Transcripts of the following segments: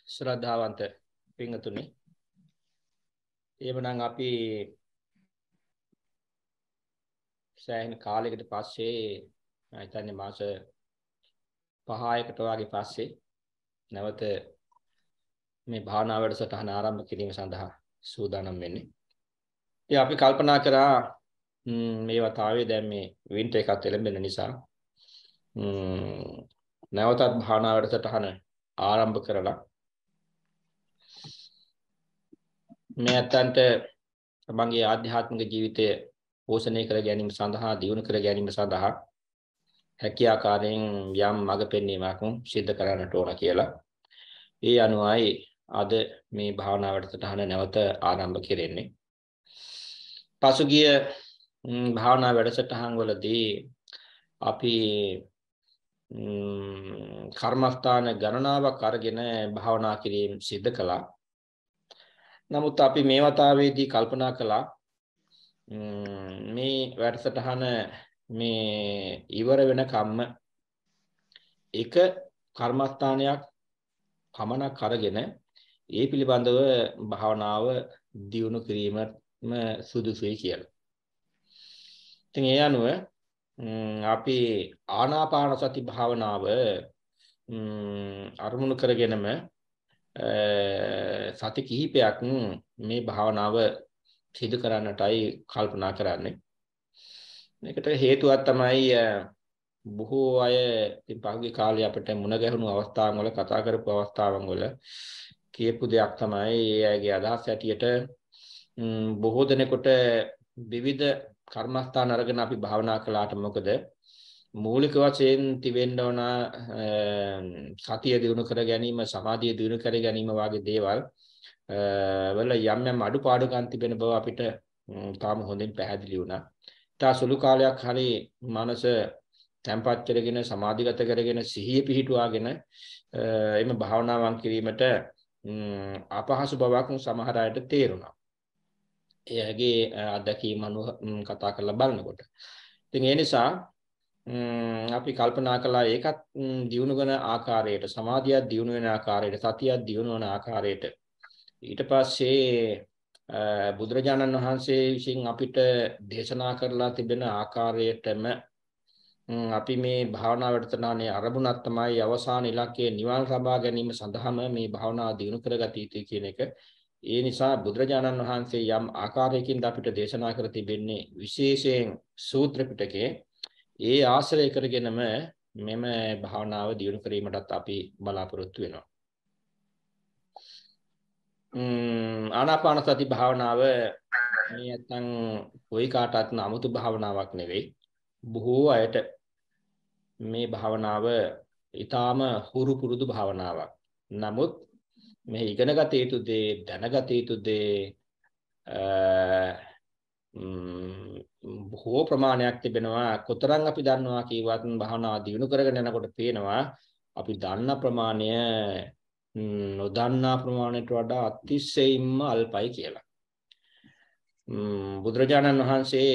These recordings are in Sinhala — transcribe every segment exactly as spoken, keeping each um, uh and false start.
ශ්‍රද්ධාවන්ත පින්තුනි එවනම් අපි සෑහෙන කාලයකට පස්සේ මම හිතන්නේ මාස පහයකට වගේ පස්සේ නැවත මේ භාවනා වැඩසටහන ආරම්භ කිරීම සඳහා සූදානම් වෙන්නේ. ඉතින් අපි කල්පනා කරා මේ වතාවේ දැන් මේ වින්ටර් එකත් එළඹෙන නිසා නැවතත් භාවනා වැඩසටහන ආරම්භ කරලා මේ අතන්ට තමන්ගේ ආධ්‍යාත්මික ජීවිතය පෝෂණය කර ගැනීම සඳහා දියුණු කර ගැනීම සඳහා හැකිය ආකාරයෙන් යම් මඟ පෙන්වීමක් සිදු කරන්නට ඕන කියලා. ඒ අනුවයි අද මේ භාවනා වැඩසටහන නැවත ආරම්භ කෙරෙන්නේ. පසුගිය භාවනා වැඩසටහන් වලදී අපි කර්මස්ථාන ගණනාවක් අරගෙන භාවනා කිරීම සිදු කළා. නමුත් අපි මේ වතාවේදී කල්පනා කළා මේ වැඩසටහන මේ ඉවර වෙන කම්ම එක කර්මස්ථානයක් පමණක් අරගෙන ඒ පිළිබඳව භාවනාව දියුණු කිරීමම සුදුසුයි කියලා. ඉතින් ඒ අනුව අපි ආනාපාන සති භාවනාව අරමුණු කරගෙනම සති කිහිපයක් මේ භාවනාව සිදු කරන්නටයි කල්පනා කරන්නේ. මේකට හේතුවක් තමයි බොහෝ අය ඉතින් පහුගිය කාලේ අපිට මුණ ගැහුණු අවස්ථාවන් වල කතා කරපු අවස්ථාවන් වල කියපු දෙයක් තමයි ඒ අයගේ අදහස් ඇටියට බොහෝ දෙනෙකුට විවිධ කර්මස්ථාන අරගෙන අපි භාවනා කළාට මොකද මූලික වශයෙන් තිබෙන්න ඕන සතිය දිනු කර ගැනීම සමාධිය දිනු කර ගැනීම වගේ දේවල් වල යම් යම් අඩුපාඩුකම් තිබෙන බව අපිට තාම හොඳින් පැහැදිලි වුණා. තා සුළු කාලයක් හරි මනස තැම්පත් කරගෙන සමාධිගත කරගෙන සිහිය පිහිටුවාගෙන එimhe භාවනාවන් කිරීමට අපහසු බවක් සමහර අයට තේරුණා. එයාගේ අත්දැකීම් අනුව කතා කරලා බලනකොට. ඉතින් ඒ නිසා අපි කල්පනා කළා ඒකත් දියුණු වෙන ආකාරයට සමාධියක් දියුණු වෙන ආකාරයට සතියක් දියුණු වෙන ආකාරයට ඊට පස්සේ බුදුරජාණන් වහන්සේ විසින් අපිට දේශනා කරලා තිබෙන ආකාරයටම අපි මේ භාවනා වැඩසටහනේ ආරම්භණක් තමයි අවසාන ඉලක්කයේ නිවන් ලබා ගැනීම සඳහාම මේ භාවනාව දියුණු කරගත යුතුයි කියන එක. ඒ නිසා බුදුරජාණන් වහන්සේ යම් ආකාරයකින් අපිට දේශනා කර තිබෙන්නේ විශේෂයෙන් සූත්‍ර පිටකේ ඒ ආශ්‍රය කරගෙනම මෙම භාවනාව දියුණු කිරීමටත් අපි බලාපොරොත්තු වෙනවා. ආනාපාන සති භාවනාව මේ නැත්නම් කොයි කාටවත් නමුතු භාවනාවක් නෙවෙයි. බොහෝ අයට මේ භාවනාව ඊටාම හුරු පුරුදු භාවනාවක්. නමුත් මේ ඉගෙනගත යුතු දේ දැනගත යුතු දේ බොහෝ ප්‍රමාණයක් තිබෙනවා. කොතරම් අපි දන්නවා කීවත් භාවනාව දියුණු කරගෙන යනකොට පේනවා අපි දන්න ප්‍රමාණය නොදන්නා ප්‍රමාණයට වඩා අතිශයින්ම අල්පයි කියලා. බුදුරජාණන් වහන්සේ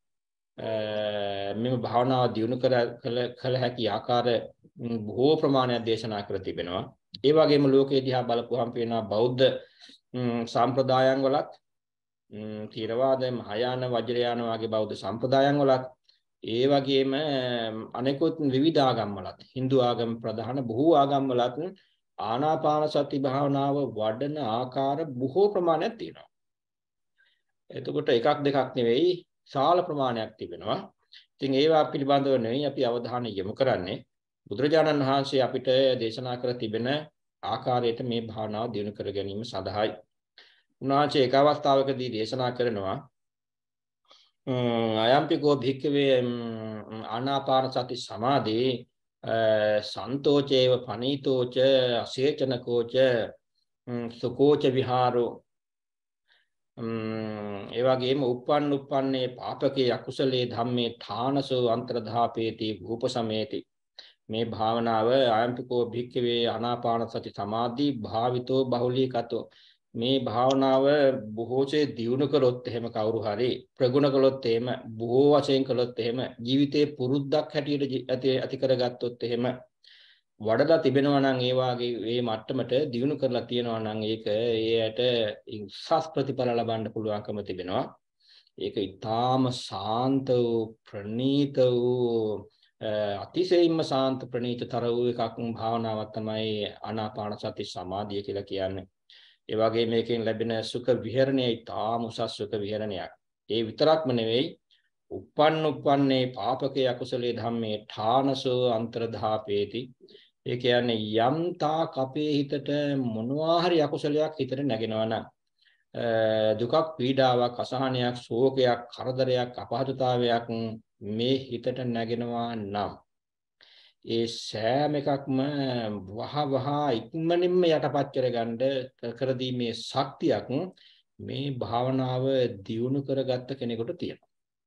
මෙම භාවනාව දියුණු කර කළ හැකි ආකාර බොහෝ ප්‍රමාණයක් දේශනා කර තිබෙනවා. ඒ වගේම ලෝකයේ දිහා බලපුවහම පේනවා බෞද්ධ සම්ප්‍රදායන් වලත් ථීරවාද මහායාන වජ්‍රයාන වගේ බෞද්ධ සම්ප්‍රදායන් වලත් ඒ වගේම අනෙකුත් විවිධ ආගම් වලත් Hindu ආගම ප්‍රධාන බොහෝ ආගම් වලත් ආනාපාන සති භාවනාව වඩන ආකාර බොහෝ ප්‍රමාණයක් තියෙනවා. එතකොට එකක් දෙකක් නෙවෙයි ශාල ප්‍රමාණයක් තිබෙනවා. ඉතින් ඒවා පිළිබඳව නෙවෙයි අපි අවධානය යොමු කරන්නේ. බුදුරජාණන් වහන්සේ අපිට දේශනා කර තිබෙන ආකාරයට මේ භාවනාව දියුණු කර ගැනීම සඳහායි. උන්වහන්සේ එක අවස්ථාවකදී දේශනා කරනවා අයම්පිකෝ භික්ඛවේ ආනාපාන සති සමාධි සන්තෝචේව පනීතෝච අසේචනකෝච සුකෝච විහාරෝ ඒ වගේම උප්පන්න උප්පන්නේ පාපකේ අකුසලේ ධම්මේ ථානසෝ අන්තරධාපේති භූපසමේති. මේ භාවනාව ආයම්පිකෝ භික්ඛවේ ආනාපාන සති සමාධි භාවිතෝ බහුලීකතෝ. මේ භාවනාව බොහෝසේ දියුණු කළොත් එහෙම කවුරු හරි ප්‍රගුණ කළොත් එහෙම බොහෝ වශයෙන් කළොත් එහෙම ජීවිතේ පුරුද්දක් හැටියට ඇති කරගත්තොත් එහෙම වඩලා තිබෙනවා නම් ඒ වාගේ මේ මට්ටමට දියුණු කරලා තියෙනවා නම් ඒක ඒයට උසස් ප්‍රතිඵල ලබන්න පුළුවන්කම තිබෙනවා. ඒක ඊටාම සාන්ත වූ ප්‍රණීත වූ අතිශයින්ම සාන්ත ප්‍රණීතතර වූ එකක් භාවනාවක් තමයි ආනාපාන සති සමාධිය කියලා කියන්නේ. ඒ වගේ මේකෙන් ලැබෙන සුඛ විහරණය ඊටාම උසස් සුඛ විහරණයක්. ඒ විතරක්ම නෙවෙයි උප්පන්න උප්පන්නේ පාපකේ අකුසලේ ධම්මේ ඨානසෝ අන්තරධාපේති. ඒ කියන්නේ යම් තාක් අපේ හිතට මොනවා හරි අකුසලයක් හිතට නැගෙනවා නම් දුකක් පීඩාවක් අසහනයක් ශෝකයක් කරදරයක් අපහසුතාවයක් මේ හිතට නැගෙනවා නම් ඒ සෑම එකක්ම වහ වහ ඉක්මනින්ම යටපත් කරගන්න කර දීමේ ශක්තියක් මේ භාවනාව දියුණු කරගත්ත කෙනෙකුට තියෙනවා.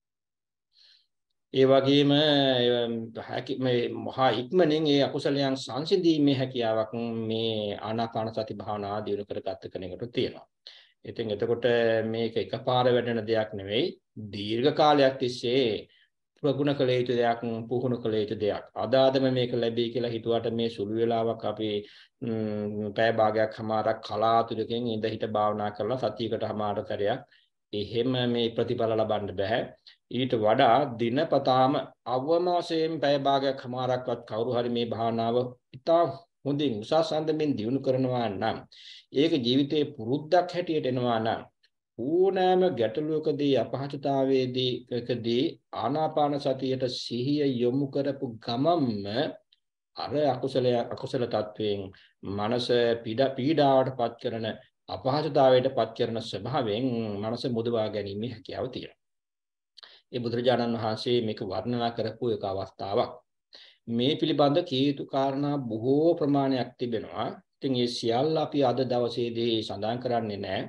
ඒ වගේම මේ මහා ඉක්මනින් ඒ අකුසලයන් සංසිඳීමේ හැකියාවක් මේ ආනාපාන සති භාවනාව දියුණු කරගත්ත කෙනෙකුට තියෙනවා. ඉතින් එතකොට මේක එකපාර වැඩෙන දෙයක් නෙවෙයි දීර්ඝ කාලයක් තිස්සේ ප්‍රගුණ කළ යුතු දෙයක් පුහුණු කළ යුතු දෙයක්. අදාදම මේක ලැබී කියලා හිතුවට මේ සුළු වෙලාවක් අපි පැය භාගයක් හමාරක් කලාතුරකින් ඉඳ හිට භාවනා කරලා සතියකට හමාර කරයක් එහෙම මේ ප්‍රතිඵල ලබන්න බෑ. ඊට වඩා දිනපතාම අවම වශයෙන් පැය භාගයක් හමාරක්වත් කවුරු හරි මේ භාවනාව ඉතා හොඳින් උසස් අන්දමින් දියුණු කරනවා නම් ඒක ජීවිතේ පුරුද්දක් හැටියට එනවා නම් ඕනෑම ගැටලුවකදී අපහසුතාවයේදී එකදී ආනාපාන සතියට සිහිය යොමු කරපු ගමම්ම අර අකුසල අකුසල තත්වයෙන් මනස පීඩා පීඩාවට පත් කරන අපහසුතාවයට පත් කරන ස්වභාවයෙන් මනස මුදවා ගැනීමේ හැකියාව තියෙනවා. ඒ බුදුරජාණන් වහන්සේ මේක වර්ණනා කරපු එක අවස්ථාවක්. මේ පිළිබඳ කීතු කාරණා බොහෝ ප්‍රමාණයක් තිබෙනවා. ඉතින් ඒ සියල්ල අපි අද දවසේදී සඳහන් කරන්නේ නැහැ.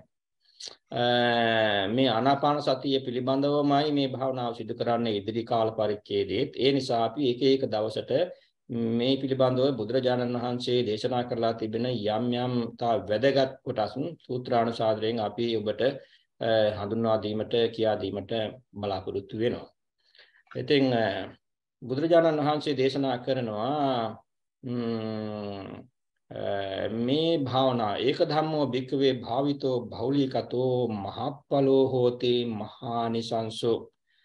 මේ ආනාපාන සතිය පිළිබඳවමයි මේ භාවනාව සිදු කරන්නේ ඉදිරි කාල පරිච්ඡේදයේ. ඒ නිසා අපි එක එක දවසට මේ පිළිබඳව බුදුරජාණන් වහන්සේ දේශනා කරලා තිබෙන යම් යම් තා වැදගත් කොටස් සූත්‍රානුසාරයෙන් අපි ඔබට හඳුන්වා දීමට කියා දීමට බලාපොරොත්තු වෙනවා. ඉතින් බුදුරජාණන් වහන්සේ දේශනා කරනවා මේ භාවනා ඒක ධම්මෝ භික්ඛවේ භාවිතෝ බහුලීකතෝ මහප්පලෝ හෝති මහානිසංසෝ.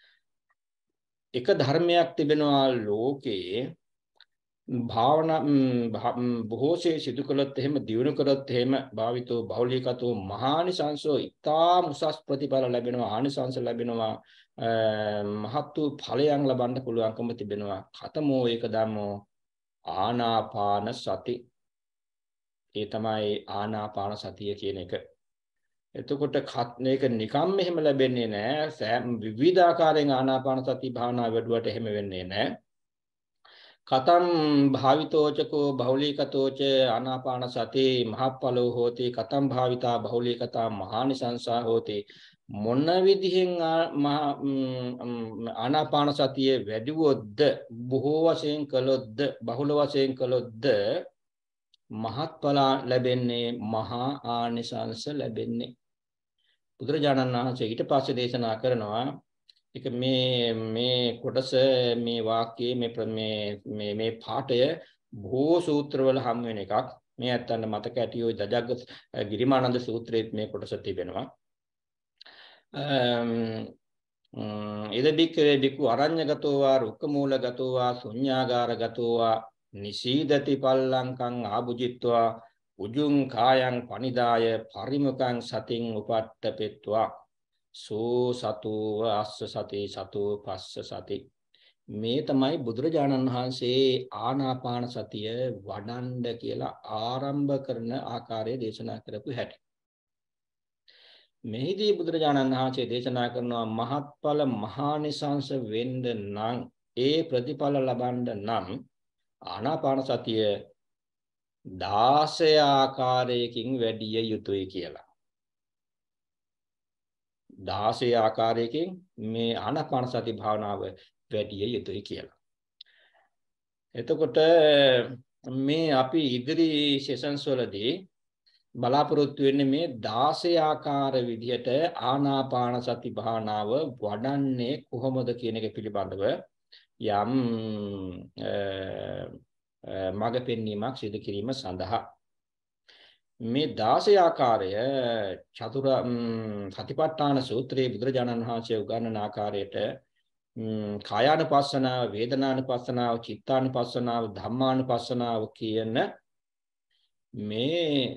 එක ධර්මයක් තිබෙනවා ලෝකේ භාවනා බොහෝසේ සිදු කළොත් එහෙම දියුණු කළොත් එහෙම භාවිතෝ බහුලීකතෝ මහානිසංසෝ ඉතාම උසස් ප්‍රතිඵල ලැබෙනවා ආනිසංස ලැබෙනවා මහත් වූ ඵලයන් ලබන්න පුළුවන්කම තිබෙනවා. කතමෝ ඒක ධම්මෝ ආනාපාන සති. ඒ තමයි ආනාපාන සතිය කියන එක. එතකොට මේක නිකම් එහෙම ලැබෙන්නේ නැහැ. විවිධ ආකාරයෙන් ආනාපාන සති භාවනා වැඩුවට එහෙම වෙන්නේ නැහැ. කතම් භාවිතෝචකෝ බහුලීකතෝච ආනාපාන සති මහප්පලෝ හෝති කතම් භාවිතා බහුලීකතා මහානිසංසා හෝති. මොන විදිහෙන් ආනාපාන සතිය වැඩිවොත්ද බොහෝ වශයෙන් කළොත්ද බහුල වශයෙන් කළොත්ද මහත්ඵල ලැබෙන්නේ මහා ආනිසංස ලැබෙන්නේ. බුදුරජාණන් වහන්සේ ඊට පස්සේ දේශනා කරනවා ඒක මේ මේ කොටස මේ වාක්‍යයේ මේ මේ මේ පාඨය බොහෝ සූත්‍රවල හම් වෙන එකක්. මේ ඇත්තන්න මතක ඇති ඔය දජග්ග ගිරිමානන්ද සූත්‍රයේත් මේ කොටස තිබෙනවා. ඉද බික්කවේ බිකු අරඤ්‍යගතෝ වා රුක්කමූලගතෝ වා ශුඤ්ඤාගාරගතෝ වා නිසීදති පල්ලංකං ආභුජිත්වා උජුං කායං පනිදාය පරිමුඛං සතින් උපට්ඨපෙත්වා සෝ සතෝ අස්ස සති සතෝ පස්ස සති. මේ තමයි බුදුරජාණන් වහන්සේ ආනාපාන සතිය වඩන්න කියලා ආරම්භ කරන ආකාරය දේශනා කරපු හැටි. මෙහිදී බුදුරජාණන් වහන්සේ දේශනා කරනවා මහත්ඵල මහානිසංස වෙන්න නම් ඒ ප්‍රතිඵල ලබන්න නම් ආනාපාන සතිය දාසය ආකාරයකින් වැඩි යුතුයි කියලා. දාසය ආකාරයකින් මේ ආනාපාන සති භාවනාව වැඩි යුතුයි කියලා. එතකොට මේ අපි ඉදිරි සෙෂන්ස් වලදී බලාපොරොත්තු වෙන්නේ මේ දාසය ආකාර විදිහට ආනාපාන සති භාවනාව වඩන්නේ කොහොමද කියන එක පිළිබඳව යම් මඟ පෙන්වීමක් සිදු කිරීම සඳහා මේ දාසය ආකාරය චතුර සතිපට්ඨාන සූත්‍රයේ බුදුරජාණන් වහන්සේ උගන්වන ආකාරයට කායානුපස්සනාව, වේදනානුපස්සනාව, චිත්තානුපස්සනාව, ධම්මානුපස්සනාව කියන මේ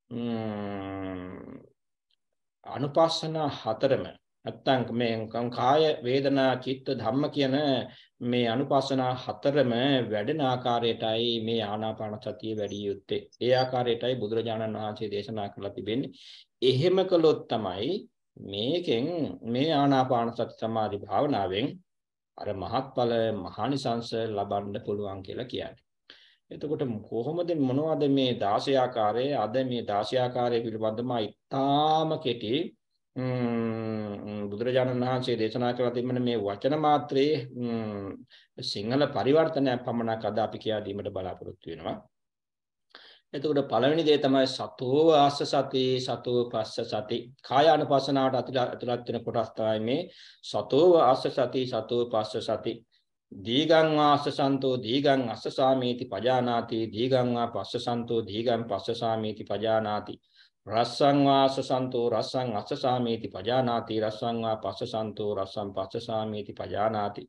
අනුපස්සන හතරම නැත්තම් මේ කාය වේදනා චිත්ත ධම්ම කියන මේ අනුපස්සන හතරම වැඩෙන ආකාරයටයි මේ ආනාපාන සතිය වැඩි යුත්තේ. ඒ ආකාරයටයි බුදුරජාණන් වහන්සේ දේශනා කරලා තිබෙන්නේ. එහෙම කළොත් තමයි මේකෙන් මේ ආනාපාන සති සමාධි භාවනාවෙන් අර මහත්ඵල මහානිසංස ලබන්න පුළුවන් කියලා කියන්නේ. එතකොට කොහොමද මොනවද මේ දාසය ආකාරයේ අද මේ දාසය ආකාරයේ පිළිබඳව ඉතාම කෙටි බුදුරජාණන් වහන්සේ දේශනා කරලා තිබෙන මේ වචන මාත්‍රයේ සිංහල පරිවර්තනයක් පමණක් අද අපි කියා දීමට බලාපොරොත්තු වෙනවා. එතකොට පළවෙනි දේ තමයි සතෝ ආස්ස සති සතෝ පස්ස සති. කායානුපස්සනාවට අතුලත් වෙන කොටස් තමයි මේ සතෝ ආස්ස සති සතෝ පස්ස සති. දීගං වාස්ස සන්තෝ දීගං අස්ස සාමීති පජානාති දීගං වා පස්ස සන්තෝ දීගං පස්ස සාමීති පජානාති රස්සං වාස්ස සන්තෝ රස්සං අස්ස සාමීති පජානාති රස්සං වා පස්ස සන්තෝ රස්සං පස්ස සාමීති පජානාති.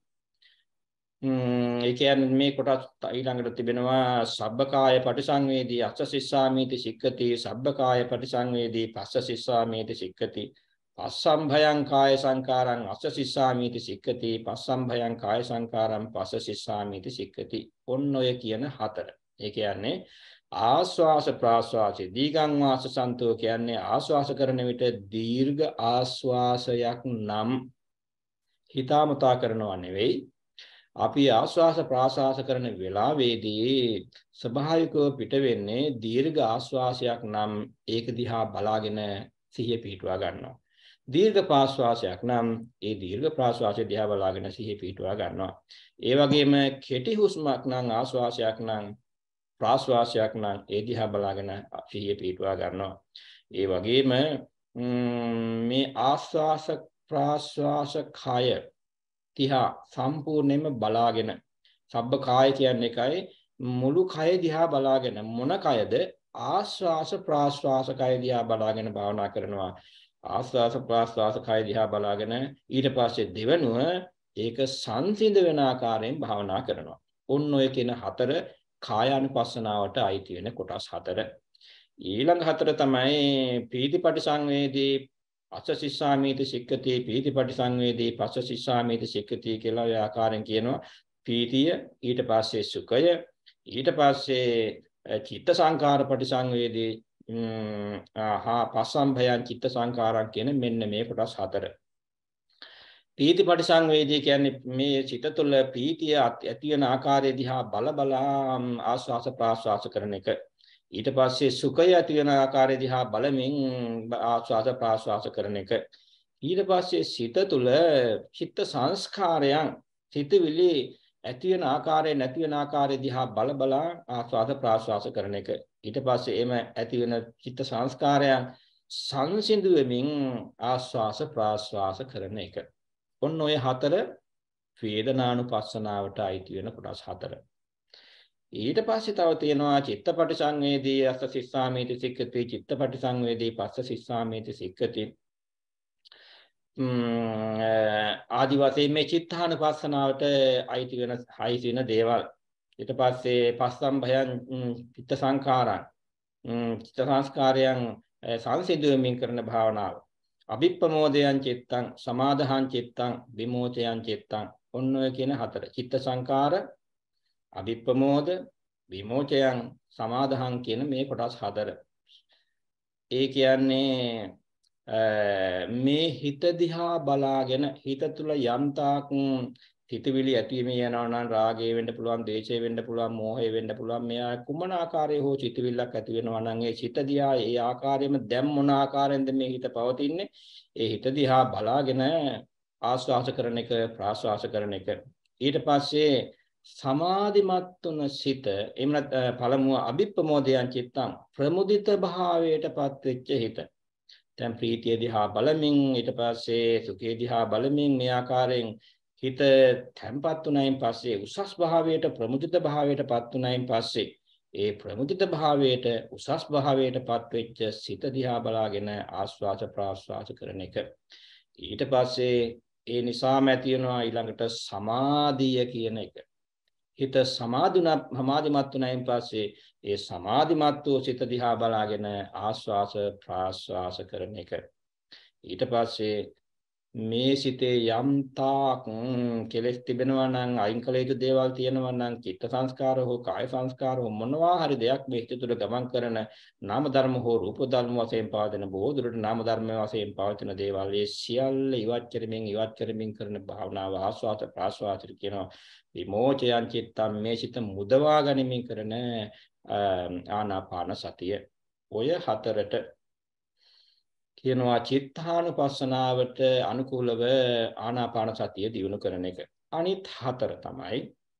ඒ කියන්නේ මේ කොටස් ඊළඟට තිබෙනවා සබ්බකාය පටිසංවේදී අස්ස සිස්සාමීති සික්ඛති සබ්බකාය පටිසංවේදී පස්ස සිස්සාමීති සික්ඛති පස්සම්භයං කාය සංකාරං අස්ස සිස්සාමීති සික්ඛති පස්සම්භයං කාය සංකාරං පස්ස සිස්සාමීති සික්ඛති. ඔන්න ඔය කියන හතර. ඒ කියන්නේ ආස්වාස ප්‍රාස්වාසී දීගං වාස සන්තෝ කියන්නේ ආස්වාස කරන විට දීර්ඝ ආස්වාසයක් නම් හිතාමතා කරනවා නෙවෙයි. අපි ආස්වාස ප්‍රාස්වාස කරන වෙලාවේදී ස්වභාවිකව පිට වෙන්නේ දීර්ඝ ආස්වාසයක් නම් ඒක දිහා බලාගෙන සිහිය පිහිටුවා ගන්නවා. දීර්ඝ ප්‍රාශ්වාසයක් නම් ඒ දීර්ඝ ප්‍රාශ්වාසය දිහා බලාගෙන සිහිය පිහිටුවා ගන්නවා. ඒ වගේම කෙටි හුස්මක් නම් ආශ්වාසයක් නම් ප්‍රාශ්වාසයක් නම් ඒ දිහා බලාගෙන සිහිය පිහිටුවා ගන්නවා. ඒ වගේම මේ ආශ්වාස ප්‍රාශ්වාස කය දිහා සම්පූර්ණයෙන්ම බලාගෙන සබ්බ කාය කියන්නේ එකයි මුළු කය දිහා බලාගෙන මොන කයද ආශ්වාස ප්‍රාශ්වාස කය දිහා බලාගෙන භාවනා කරනවා. ආස්වාස ප්‍රාස්වාස කය දිහා බලාගෙන ඊට පස්සේ දෙවනුව ඒක සංසිඳ වෙන ආකාරයෙන් භාවනා කරනවා. ඔන්න ඔය කියන හතර කායානුපස්සනාවට අයිති වෙන කොටස් හතර. ඊළඟ හතර තමයි පීතිපටි සංවේදී අස්ස සිස්සාමීති සික්ඛති පීතිපටි සංවේදී පස්ස සිස්සාමීති සික්ඛති කියලා ඔය ආකාරයෙන් කියනවා. පීතිය ඊට පස්සේ සුඛය ඊට පස්සේ චිත්ත සංකාර පටි සංවේදී ආහා පස්සම්භයං චිත්ත සංකාරං කියන මෙන්න මේ කොටස් හතර. පීති පරිසංවේදී කියන්නේ මේ චිත්ත තුළ පීතිය ඇති වෙන ආකාරය දිහා බල බලා ආස්වාස ප්‍රාස්වාස කරන එක. ඊට පස්සේ සුඛය ඇති වෙන ආකාරය දිහා බලමින් ආස්වාස ප්‍රාස්වාස කරන එක. ඊට පස්සේ සිත තුළ චිත්ත සංස්කාරයන් සිතවිලි ඇති වෙන ආකාරය නැති වෙන ආකාරය දිහා බල බලා ආස්වාද ප්‍රාස්වාස කරන එක. ඊට පස්සේ එම ඇති වෙන චිත්ත සංස්කාරයන් සංසිඳු වෙමින් ආස්වාස ප්‍රාස්වාස කරන එක. ඔන්න ඔය හතර වේදනානුපස්සනාවට අයිති වෙන කොටස් හතර. ඊට පස්සේ තව තියෙනවා චිත්තපටි සංවේදී අස්ස සිස්සාමීති සික්ඛති චිත්තපටි සංවේදී පස්ස සිස්සාමීති සික්ඛති. ආදි වශයෙන් මේ චිත්තානුපස්සනාවට අයිති වෙන අයිති වෙන දේවල්. ඊට පස්සේ පස්සම්භයං චිත්ත සංඛාරං චිත්ත සංස්කාරයන් සංසිඳුවමින් කරන භාවනාව. අභිප්පමෝදයන් චිත්තං සමාදහං චිත්තං විමෝචයන් චිත්තං. ඔන්න ඔය කියන හතර. චිත්ත සංඛාර අභිප්පමෝද විමෝචයන් සමාදහං කියන මේ කොටස් හතර. ඒ කියන්නේ මේ හිත දිහා බලාගෙන හිත තුළ යම්තාක් හිතවිලි ඇතිවීම යනවා නම් රාගය වෙන්න පුළුවන්, ද්වේෂය වෙන්න පුළුවන්, මෝහය වෙන්න පුළුවන්. මෙයා කුමන ආකාරයේ හෝ හිතවිල්ලක් ඇති වෙනවා නම් ඒ හිත දිහා ඒ ආකාරයෙන්ම දැන් මොන ආකාරයෙන්ද මේ හිත පවතින්නේ? ඒ හිත දිහා බලාගෙන ආස්වාස කරන එක, ප්‍රාස්වාස කරන එක. ඊට පස්සේ සමාධිමත් වන සිත එමන පළමුව අභිප්පමෝදයන් චිත්තං ප්‍රමුදිත භාවයටපත් වෙච්ච හිත. දැන් ප්‍රීතිය දිහා බලමින් ඊට පස්සේ සුඛය දිහා බලමින් මේ ආකාරයෙන් හිත තැම්පත් වුණයින් පස්සේ උසස් භාවයට ප්‍රමුදිත භාවයට පත් වුණයින් පස්සේ ඒ ප්‍රමුදිත භාවයට උසස් භාවයට පත් වෙච්ච සිත දිහා බලාගෙන ආස්වාස ප්‍රාස්වාස කරන එක. ඊට පස්සේ ඒ නිසාම ඇති වෙනවා ඊළඟට සමාධිය කියන එක. හිත සමාධුණා සමාධිමත් වුණයින් පස්සේ ඒ සමාධිමත් වූ සිත දිහා බලාගෙන ආස්වාස ප්‍රාස්වාස කරන එක. ඊට පස්සේ මේ සිතේ යම් තාක් කෙලෙස් තිබෙනවා නම් අයින් කළ යුතු දේවල් තියෙනවා නම් චිත්ත සංස්කාර හෝ කාය සංස්කාර හෝ මොනවා හරි දෙයක් මේ හිත තුළ ගමන් කරන නාම ධර්ම හෝ රූප ධර්ම වශයෙන් පවතින බොහෝ දුරට නාම ධර්ම වශයෙන් පවතින දේවල් ඒ සියල්ල ඉවත් කරමින් ඉවත් කරමින් කරන භාවනාව ආස්වාද ප්‍රාස්වාද කියනවා විමෝචයන් චිත්තම් මේ සිත මුදවා ගැනීම කරන ආනාපාන සතිය. ඔය හතරට කියනවා චිත්තානුපස්සනාවට අනුකූලව ආනාපාන සතිය දියුණු කරන එක. අනිත් හතර තමයි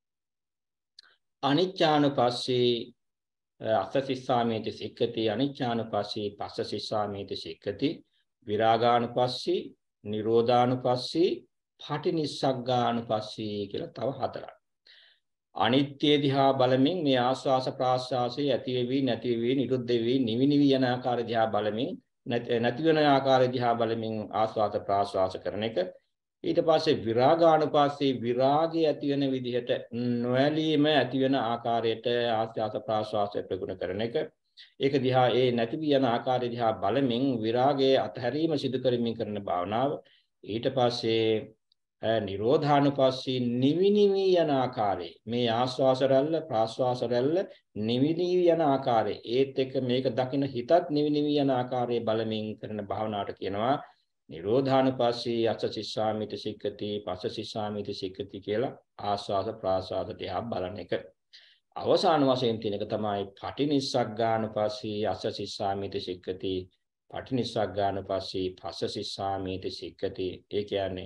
අනිච්චානුපස්සී අස්සසිස්සාමේති සික්ඛති අනිච්චානුපස්සී පස්සසිස්සාමේති සික්ඛති විරාගානුපස්සී නිරෝධානුපස්සී පටිනිස්සග්ගානුපස්සී කියලා තව හතරක්. අනිත්‍ය දිහා බලමින් මේ ආස්වාස ප්‍රාස්වාසයේ ඇති වෙවි නැති වෙවි නිරුද්ධ වෙවි නිවි නිවි යන ආකාරය දිහා බලමින් නැති වෙන ආකාරය දිහා බලමින් ආස්වාද ප්‍රාස්වාස කරන එක. ඊට පස්සේ විරාගානුපස්සී විරාගය ඇති වෙන විදිහට නොඇලීම ඇති වෙන ආකාරයට ආස්වාද ප්‍රාස්වාසය ප්‍රගුණ කරන එක. ඒක දිහා ඒ නැති යන ආකාරය දිහා බලමින් විරාගයේ අතහැරීම සිදු කරමින් කරන භාවනාව. ඊට පස්සේ නිරෝධානුපස්සී නිවි නිවි යන ආකාරය මේ ආස්වාස රැල්ල ප්‍රාස්වාස රැල්ල නිවි නිවි යන ආකාරය ඒත් එක්ක මේක දකින්න හිතත් නිවි නිවි යන ආකාරයේ බලමින් කරන භාවනාවට කියනවා නිරෝධානුපස්සී අස්සසිස්සාමිති සික්ඛති පස්සසිස්සාමිති සික්ඛති කියලා ආස්වාස ප්‍රාස්වාස දිහා බලන එක. අවසාන වශයෙන් තියෙන එක තමයි පටිනිස්සග්ගානුපස්සී අස්සසිස්සාමිති සික්ඛති පටිනිස්සග්ගානුපස්සී පස්සසිස්සාමිති සික්ඛති. ඒ කියන්නේ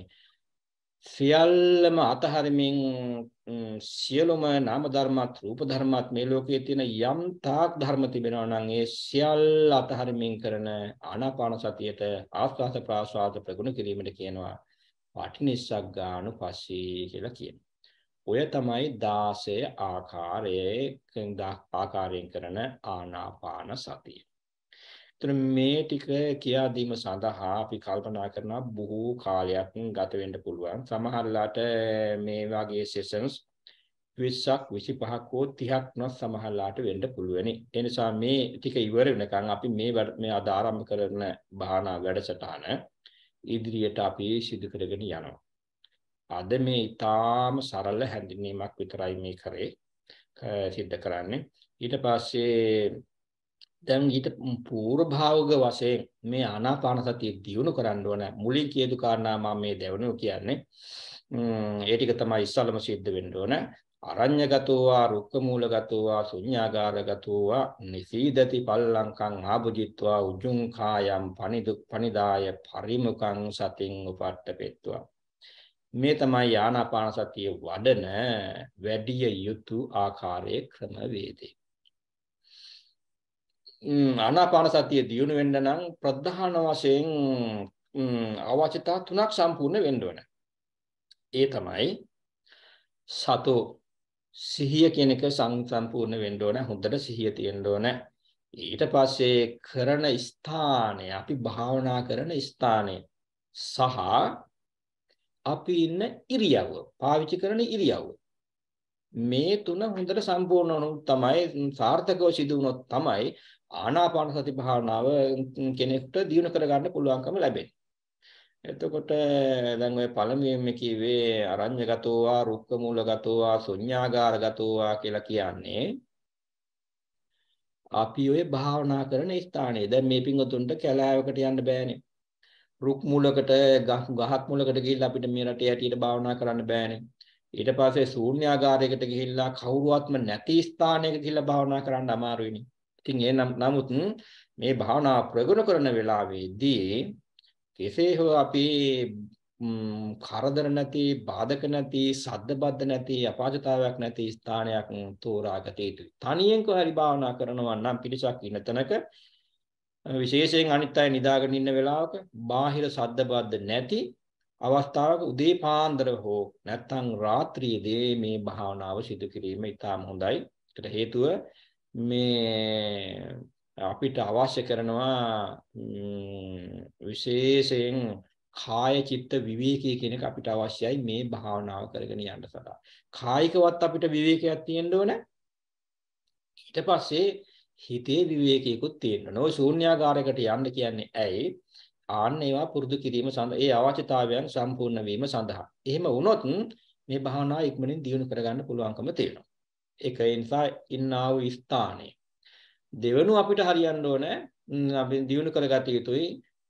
සියල්ලම අතහරිමින් සියලුම නාම ධර්මත් රූප ධර්මත් මේ ලෝකයේ තියෙන යම් තාක් ධර්ම තිබෙනවා නම් ඒ සියල්ල අතහරිමින් කරන ආනාපාන සතියට ආස්වාද ප්‍රාස්වාද ප්‍රගුණ කිරීමට කියනවා පටිනිස්සග්ගානුපස්සී කියලා කියනවා. ඔය තමයි දාසය ආකාරයේ ආකාරයෙන් කරන ආනාපාන සතිය. එතන මේ ටික කියා දීම සඳහා අපි කල්පනා කරනවා බොහෝ කාලයක් ගත වෙන්න පුළුවන්. සමහරලාට මේ වගේ සෙෂන්ස් විස්සක් විසිපහක් හෝ තිහක් නො සමහරලාට වෙන්න පුළුවනි. ඒ නිසා මේ ටික ඉවර වෙනකන් අපි මේ මේ අද ආරම්භ කරන භාවනා වැඩසටහන ඉදිරියට අපි සිදු කරගෙන යනවා. අද මේ ඊටාම සරල හැඳින්වීමක් විතරයි මේ කරේ සිද්ධ කරන්නේ. ඊට පස්සේ දැන් ඊට පූර්ව භාවක වශයෙන් මේ ආනාපාන සතිය දියුණු කරන්න ඕන මුලින් කියපු කාරණා මම මේ දෙවනුව කියන්නේ ඒ ටික තමයි ඉස්සලම සිද්ධ වෙන්න ඕන. අරඤ්‍යගතෝ වා රුක්කමූලගතෝ වා ශුඤ්ඤාගාරගතෝ වා නිසීදති පල්ලංකං ආභුජිත්වා උජුං කායම් පනිදු පනිදාය පරිමුඛං සතින් උපට්ඨපෙත්වා. මේ තමයි ආනාපාන සතිය වඩන වැඩි යුතු ආකාරයේ ක්‍රමවේදය. ආනාපාන සතිය දියුණු වෙන්න නම් ප්‍රධාන වශයෙන් අවශ්‍යතා තුනක් සම්පූර්ණ වෙන්න ඕන. ඒ තමයි සතෝ සිහිය කියන එක සම්පූර්ණ වෙන්න ඕන. හොඳට සිහිය තියෙන්න ඕන. ඊට පස්සේ කරන ස්ථානය අපි භාවනා කරන ස්ථානය සහ අපි ඉන්න ඉරියව්ව පාවිච්චි කරන ඉරියව්ව මේ තුන හොඳට සම්පූර්ණ වුණොත් තමයි සාර්ථකව සිදු වුණොත් තමයි ආනාපාන සති භාවනාව කෙනෙකුට දියුණු කරගන්න පුළුවන්කම ලැබෙන්නේ. එතකොට දැන් ඔය පළමුවෙන්ම කිව්වේ අරඤ්‍යගතෝ වා රුක්කමූලගතෝ වා ශුඤ්ඤාගාරගතෝ වා කියලා කියන්නේ අපි ඔය භාවනා කරන ස්ථානයේ. දැන් මේ පිංගුතුන්ට කැලෑවකට යන්න බෑනේ. රුක් මූලකට ගහක් මූලකට ගිහිල්ලා අපිට මේ රටේ හැටියට භාවනා කරන්න බෑනේ. ඊට පස්සේ ශූන්‍යාගාරයකට ගිහිල්ලා කවුරුවත්ම නැති ස්ථානයක ගිහිල්ලා භාවනා කරන්න අමාරුයිනේ. ඉතින් ඒ නමුත් මේ භාවනා ප්‍රගුණ කරන වෙලාවේදී කෙසේ හෝ අපි කරදර නැති, බාධක නැති, සද්ද බද්ද නැති, අපහසුතාවයක් නැති ස්ථානයක් තෝරාගත යුතුයි. තනියෙන් කොහරි භාවනා කරනවා නම් පිළිසක් ඉන්න තැනක විශේෂයෙන් අනිත් අය නිදාගෙන ඉන්න වෙලාවක බාහිර සද්ද බද්ද නැති අවස්ථාවක උදේ පාන්දර හෝ නැත්නම් රාත්‍රියේදී මේ භාවනාව සිදු කිරීම ඉතාම හොඳයි. ඒකට හේතුව මේ අපිට අවශ්‍ය කරනවා විශේෂයෙන් කාය චිත්ත විවේකී කියන එක අපිට අවශ්‍යයි මේ භාවනාව කරගෙන යන්න සඳහා. කායිකවත් අපිට විවේකයක් තියෙන්න ඕන. ඊට පස්සේ හිතේ විවේකීකුත් තියෙන්න ඕන. ඔය ශූන්‍යාකාරයකට යන්න කියන්නේ ඇයි? ආන්න ඒවා පුරුදු කිරීම සඳහා ඒ අවශ්‍යතාවයන් සම්පූර්ණ වීම සඳහා. එහෙම වුණොත් මේ භාවනාව ඉක්මනින් දියුණු කරගන්න පුළුවන්කම තියෙනවා. ඒක ඒ නිසා ඉන්නා වූ ස්ථානයේ දෙවනු අපිට හරියන්න ඕනේ අපි දියුණු කරගත යුතුයි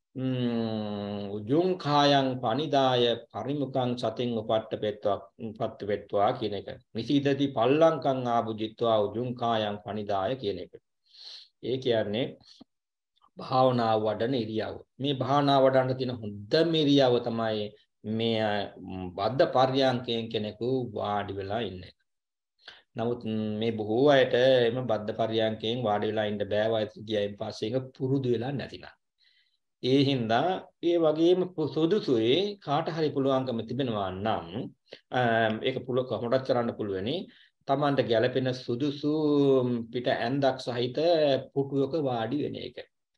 උජුං කායං පනිදාය පරිමුඛං සතින් උපට්ඨපෙත්වා උපට්ඨපෙත්වා කියන එක. නිසීදති පල්ලංකං ආභුජිත්වා උජුං කායං පනිදාය කියන එක. ඒ කියන්නේ භාවනාව වඩන ඉරියව්ව. මේ භාවනාව වඩන්න තියෙන හොඳම ඉරියව්ව තමයි මේ බද්ධ පර්යාංකයෙන් කෙනෙකු වාඩි වෙලා ඉන්නේ. නමුත් මේ බොහෝ අයට එම බද්ධ පර්යාංකයෙන් වාඩි වෙලා ඉන්න බෑ වයස ගියයින් පස්සේ ඒක පුරුදු වෙලා නැතිනම්. ඒ හින්දා ඒ වගේම සුදුසුයි කාට හරි පුළුවන්කම තිබෙනවා නම් ඒක පුළු කොහොමදත් කරන්න පුළුවනි. Tamanට ගැළපෙන සුදුසු පිට ඇඳක් සහිත පුටුවක වාඩි වෙන එක.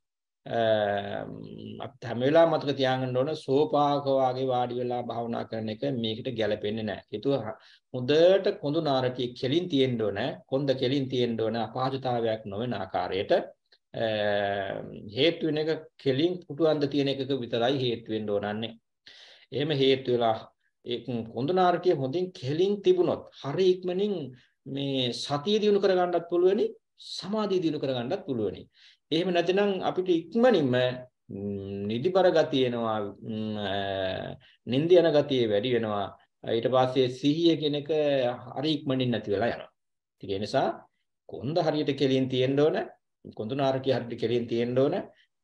අපිට හැම වෙලාවෙම මතක තියාගන්න ඕන සෝපාක වාගේ වාඩි වෙලා භාවනා කරන එක මේකට ගැලපෙන්නේ නැහැ. ඒතුව හොඳට කොඳු නාරටිය කෙලින් තියෙන්න ඕන, කොන්ද කෙලින් තියෙන්න ඕන, අපහසුතාවයක් නොවන ආකාරයට හේතු වෙන එක කෙලින් පුටුවන්ද තියෙන එකක විතරයි හේතු වෙන්න ඕනන්නේ. එහෙම හේතු වෙලා ඒ කොඳු නාරටිය හොඳින් කෙලින් තිබුණොත් හරි ඉක්මනින් මේ සතිය දිනු කරගන්නත් පුළුවනි, සමාධිය දිනු කරගන්නත් පුළුවනි. එහෙම නැත්නම් අපිට ඉක්මනින්ම නිදිබර ගතිය එනවා, නිින්ද යන ගතිය වැඩි වෙනවා. ඊට පස්සේ සිහිය කියන එක හරි ඉක්මනින් නැති වෙලා යනවා. ඒ නිසා කොන්ද හරියට කෙලින් තියෙන්න ඕන, කොඳු නාරටිය හරියට කෙලින් තියෙන්න ඕන.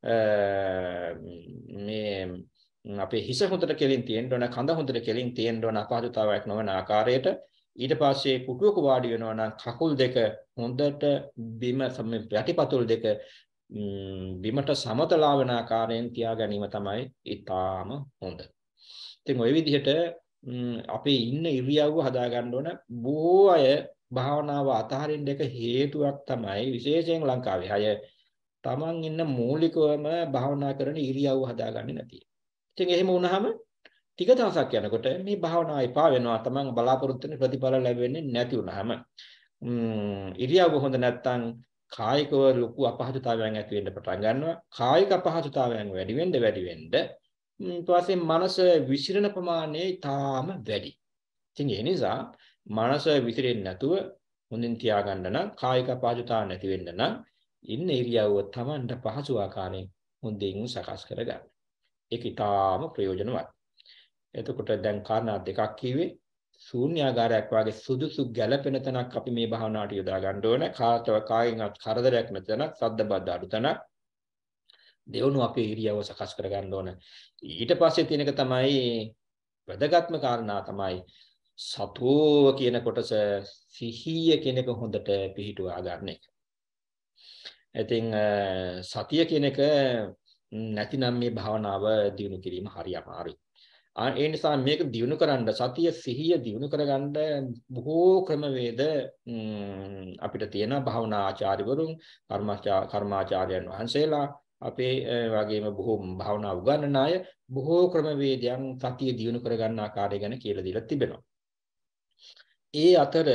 මේ අපේ හිස හොඳට කෙලින් තියෙන්න ඕන, කඳ හොඳට කෙලින් තියෙන්න ඕන, අපහසුතාවයක් නොවන ආකාරයට. ඊට පස්සේ පුටුවක වාඩි වෙනවා නම් කකුල් දෙක හොඳට බිම යටිපතුල් දෙක බිමට සමතලා වෙන ආකාරයෙන් තියා ගැනීම තමයි ඊටාම හොඳ. ඉතින් ওই විදිහට අපේ ඉන්න ඉරියව්ව හදා ගන්න ඕන. බොහෝ අය භාවනාව අතහරින්න එක හේතුවක් තමයි විශේෂයෙන් ලංකාවේ අය තමන් ඉන්න මූලිකවම භාවනා කරන ඉරියව්ව හදාගන්නේ නැති. ඉතින් එහෙම වුණාම ටික දවසක් යනකොට මේ භාවනාව එපා වෙනවා. තමන් බලාපොරොත්තු වෙන ප්‍රතිඵල ලැබෙන්නේ නැති වුණාම ඉරියව්ව හොඳ නැත්නම් කායිකව ලොකු අපහසුතාවයන් ඇති වෙන්න පටන් ගන්නවා. කායික අපහසුතාවයන් වැඩි වෙන්න වැඩි වෙන්න ඊට පස්සේ මනස විසිරෙන ප්‍රමාණය තාම වැඩි. ඉතින් ඒ නිසා මනස විසිරෙන්නේ නැතුව හොඳින් තියාගන්න නම් කායික අපහසුතාව නැති වෙන්න නම් ඉන්න ඉරියව්ව Tamanට පහසු ආකාරයෙන් හොඳින් සකස් කරගන්න. ඒක ඊටාම ප්‍රයෝජනවත්. එතකොට දැන් කාරණා දෙකක් කිව්වේ ශූන්‍යාකාරයක් වගේ සුදුසු ගැළපෙන තැනක් අපි මේ භාවනාවට යොදා ගන්න ඕනේ. කාටව කායින් කරදරයක් නැති තැනක්, සද්ද බද්ද අඩු තැනක්. දෙවනු අපේ ඉරියව්ව සකස් කර ගන්න ඕනේ. ඊට පස්සේ තියෙන එක තමයි වැදගත්ම කාරණා තමයි සතෝ කියන කොටස, සිහිය කියන එක හොඳට පිහිටුවා ගන්න එක. ඉතින් සතිය කියන එක නැතිනම් මේ භාවනාව දියුණු කිරීම හරි අමාරුයි. ඒ නිසා මේක දියුණු කරන්න, සතිය සිහිය දියුණු කරගන්න බොහෝ ක්‍රමවේද අපිට තියෙන භාවනා ආචාර්යවරුන්, කර්මාචාර්යයන් වහන්සේලා, අපේ වගේම බොහෝ භාවනා උගන්වන අය බොහෝ ක්‍රමවේදයන් සතිය දියුණු කරගන්න ආකාරය ගැන කියලා දීලා තිබෙනවා. ඒ අතර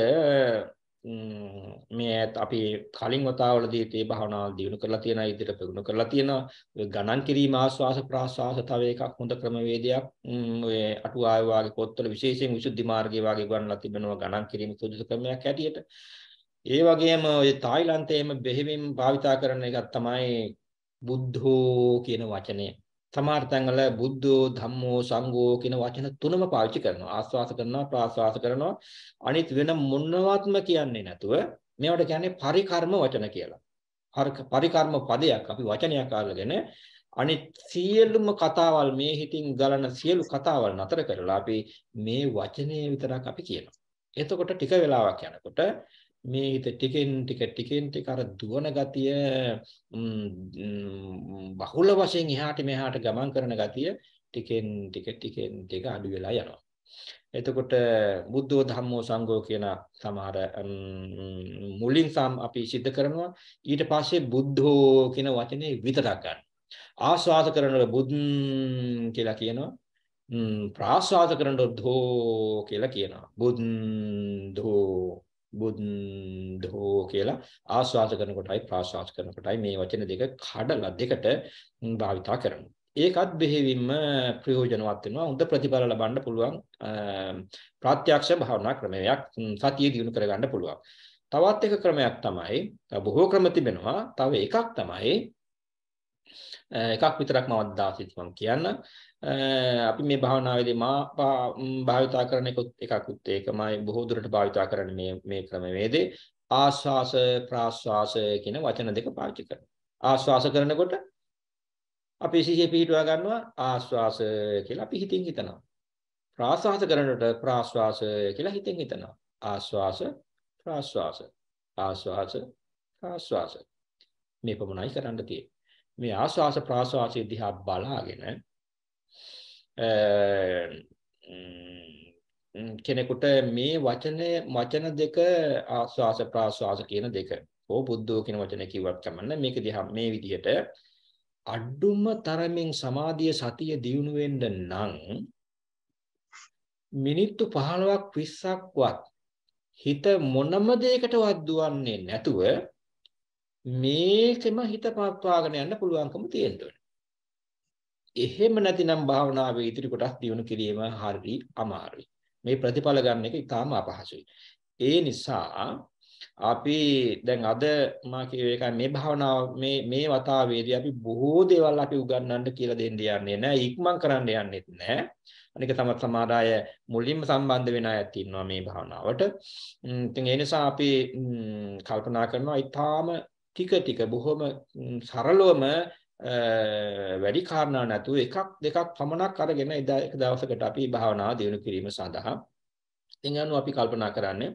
මේ අපි කලින් වතාවලදී මේ භාවනාව දියුණු කරලා තියෙනවා, ඉදිරියට ප්‍රගුණ කරලා තියෙනවා. ඔය ගණන් කිරීම ආස්වාස ප්‍රාස්වාස තව එකක් හොඳ ක්‍රමවේදයක්. ඔය අටුවාවේ වාගේ පොත්වල විශේෂයෙන් විසුද්ධි මාර්ගයේ වාගේ ගණන්ලා තිබෙනවා ගණන් කිරීම සුදුසු ක්‍රමයක් හැටියට. ඒ වගේම ඔය තායිලන්තයේම බෙහෙවින් භාවිතා කරන එකක් තමයි බුද්ධෝ කියන වචනය. සමහර තැන්වල බුද්ධෝ ධම්මෝ සංඝෝ කියන වචන තුනම පාවිච්චි කරනවා. ආස්වාස කරනවා, ප්‍රාස්වාස කරනවා. අනිත් වෙන මොනවත්ම කියන්නේ නැතුව මේවට කියන්නේ පරිකර්ම වචන කියලා. පරිකර්ම පදයක් අපි වචනයක් අරගෙන අනිත් සියලුම කතාවල් මේ හිතින් ගලන සියලු කතාවල් නතර කරලා අපි මේ වචනේ විතරක් අපි කියනවා. එතකොට ටික වෙලාවක් යනකොට මේ හිත ටිකෙන් ටික ටිකෙන් ටික අර දුවන ගතිය බහුල වශයෙන් එහාට මෙහාට ගමන් කරන ගතිය ටිකෙන් ටික ටිකෙන් ටික අඩු වෙලා යනවා. එතකොට බුද්ධෝ ධම්මෝ සංඝෝ කියන සමහර මුලින් සම් අපි සිද්ධ කරනවා. ඊට පස්සේ බුද්ධෝ කියන වචනේ විතරක් ගන්න. ආස්වාද කරනකොට බුද්ධ කියලා කියනවා. ප්‍රාස්වාද කරනකොට ධෝ කියලා කියනවා. බුද්ධෝ බුද්ධෝ කියලා ආස්වාද කරනකොටයි ප්‍රාස්වාද කරනකොටයි මේ වචන දෙක කඩලා දෙකට භාවිතා කරනවා. ඒකත් බෙහෙවින්ම ප්‍රයෝජනවත් වෙනවා. හොඳ ප්‍රතිඵල ලබන්න පුළුවන් ප්‍රත්‍යක්ෂ භාවනා ක්‍රමයක් සතිය දිනු කරගන්න පුළුවන්. තවත් එක ක්‍රමයක් තමයි බොහෝ ක්‍රම තිබෙනවා. තව එකක් තමයි එකක් විතරක් මම අදාසිත මම කියන්න. අපි මේ භාවනාවේදී මා භාවිතා කරන එකකුත් ඒකමයි බොහෝ දුරට භාවිතා කරන්නේ මේ මේ ක්‍රමවේදේ ආස්වාස ප්‍රාස්වාස කියන වචන දෙක පාවිච්චි කරනවා. ආස්වාස කරනකොට අපි සිහිය පිහිටුවා ගන්නවා ආස්වාස කියලා අපි හිතින් හිතනවා. ප්‍රාස්වාස කරනකොට ප්‍රාස්වාස කියලා හිතෙන් හිතනවා. ආස්වාස ප්‍රාස්වාස ආස්වාස ප්‍රාස්වාස මේ පමණයි කරන්න තියෙන්නේ. මේ ආස්වාස ප්‍රාස්වාසයේ දිහා බලාගෙන කෙනෙකුට මේ වචනේ වචන දෙක ආස්වාස ප්‍රාස්වාස කියන දෙක ඕ බුද්ධෝ කියන වචනේ කිව්වත් කමන්නේ මේක දිහා මේ විදිහට අඩුම තරමින් සමාධිය සතිය දියුණු වෙන්න නම් මිනිත්තු පහළොවක් විස්සක්වත් හිත මොනම දෙයකටවත් දුවන්නේ නැතුව මේකෙම හිත පවත්වාගෙන යන්න පුළුවන්කම තියෙනවා. එහෙම නැතිනම් භාවනාවේ ඉදිරි කොටස් දියුණු කිරීම හරි අමාරුයි. මේ ප්‍රතිඵල ගන්න එක ඉතාම අපහසුයි. ඒ නිසා අපි දැන් අද මා කියවේ එකයි මේ භාවනාව මේ මේ වතාවේදී අපි බොහෝ දේවල් අපි උගන්වන්න කියලා දෙන්න යන්නේ නැහැ. ඉක්මන් කරන්න යන්නෙත් නැහැ. අනික තමයි සමහර අය මුලින්ම සම්බන්ධ වෙන අයත් ඉන්නවා මේ භාවනාවට. ඉතින් ඒ නිසා අපි කල්පනා කරනවා ඊටාම ටික ටික බොහොම සරලවම වැඩි කාරණා නැතුව එකක් දෙකක් පමණක් අරගෙන එක දවසකට අපි භාවනාව දියුණු කිරීම සඳහා ඉතින් අනු අපි කල්පනා කරන්නේ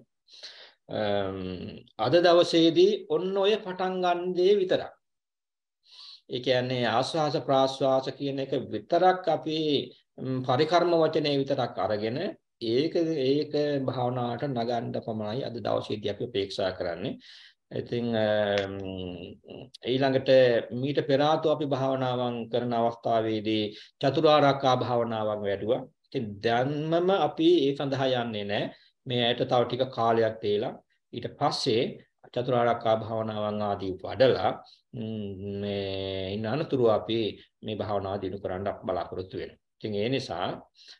අද දවසේදී ඔන්න ඔය පටන් ගන්න දේ විතරක්. ඒ කියන්නේ ආස්වාස ප්‍රාස්වාස කියන එක විතරක් අපි පරිකර්ම වචනේ විතරක් අරගෙන ඒක ඒක භාවනාවට නගන්න පමණයි අද දවසේදී අපි අපේක්ෂා කරන්නේ. ඉතින් ඊළඟට මීට පෙර ආතු අපි භාවනාවන් කරන අවස්ථාවේදී චතුරාර්යකා භාවනාවන් වැඩුවා. ඉතින් දැන්මම අපි ඒ සඳහා යන්නේ නැහැ. මේ ඇයට තව ටික කාලයක් තේලා ඊට පස්සේ චතුරාර්යකා භාවනාවන් ආදී වඩලා මේ ඉන්න අනතුරු අපි මේ භාවනාව දිනු කරන්න බලාපොරොත්තු වෙනවා. ඉතින් ඒ නිසා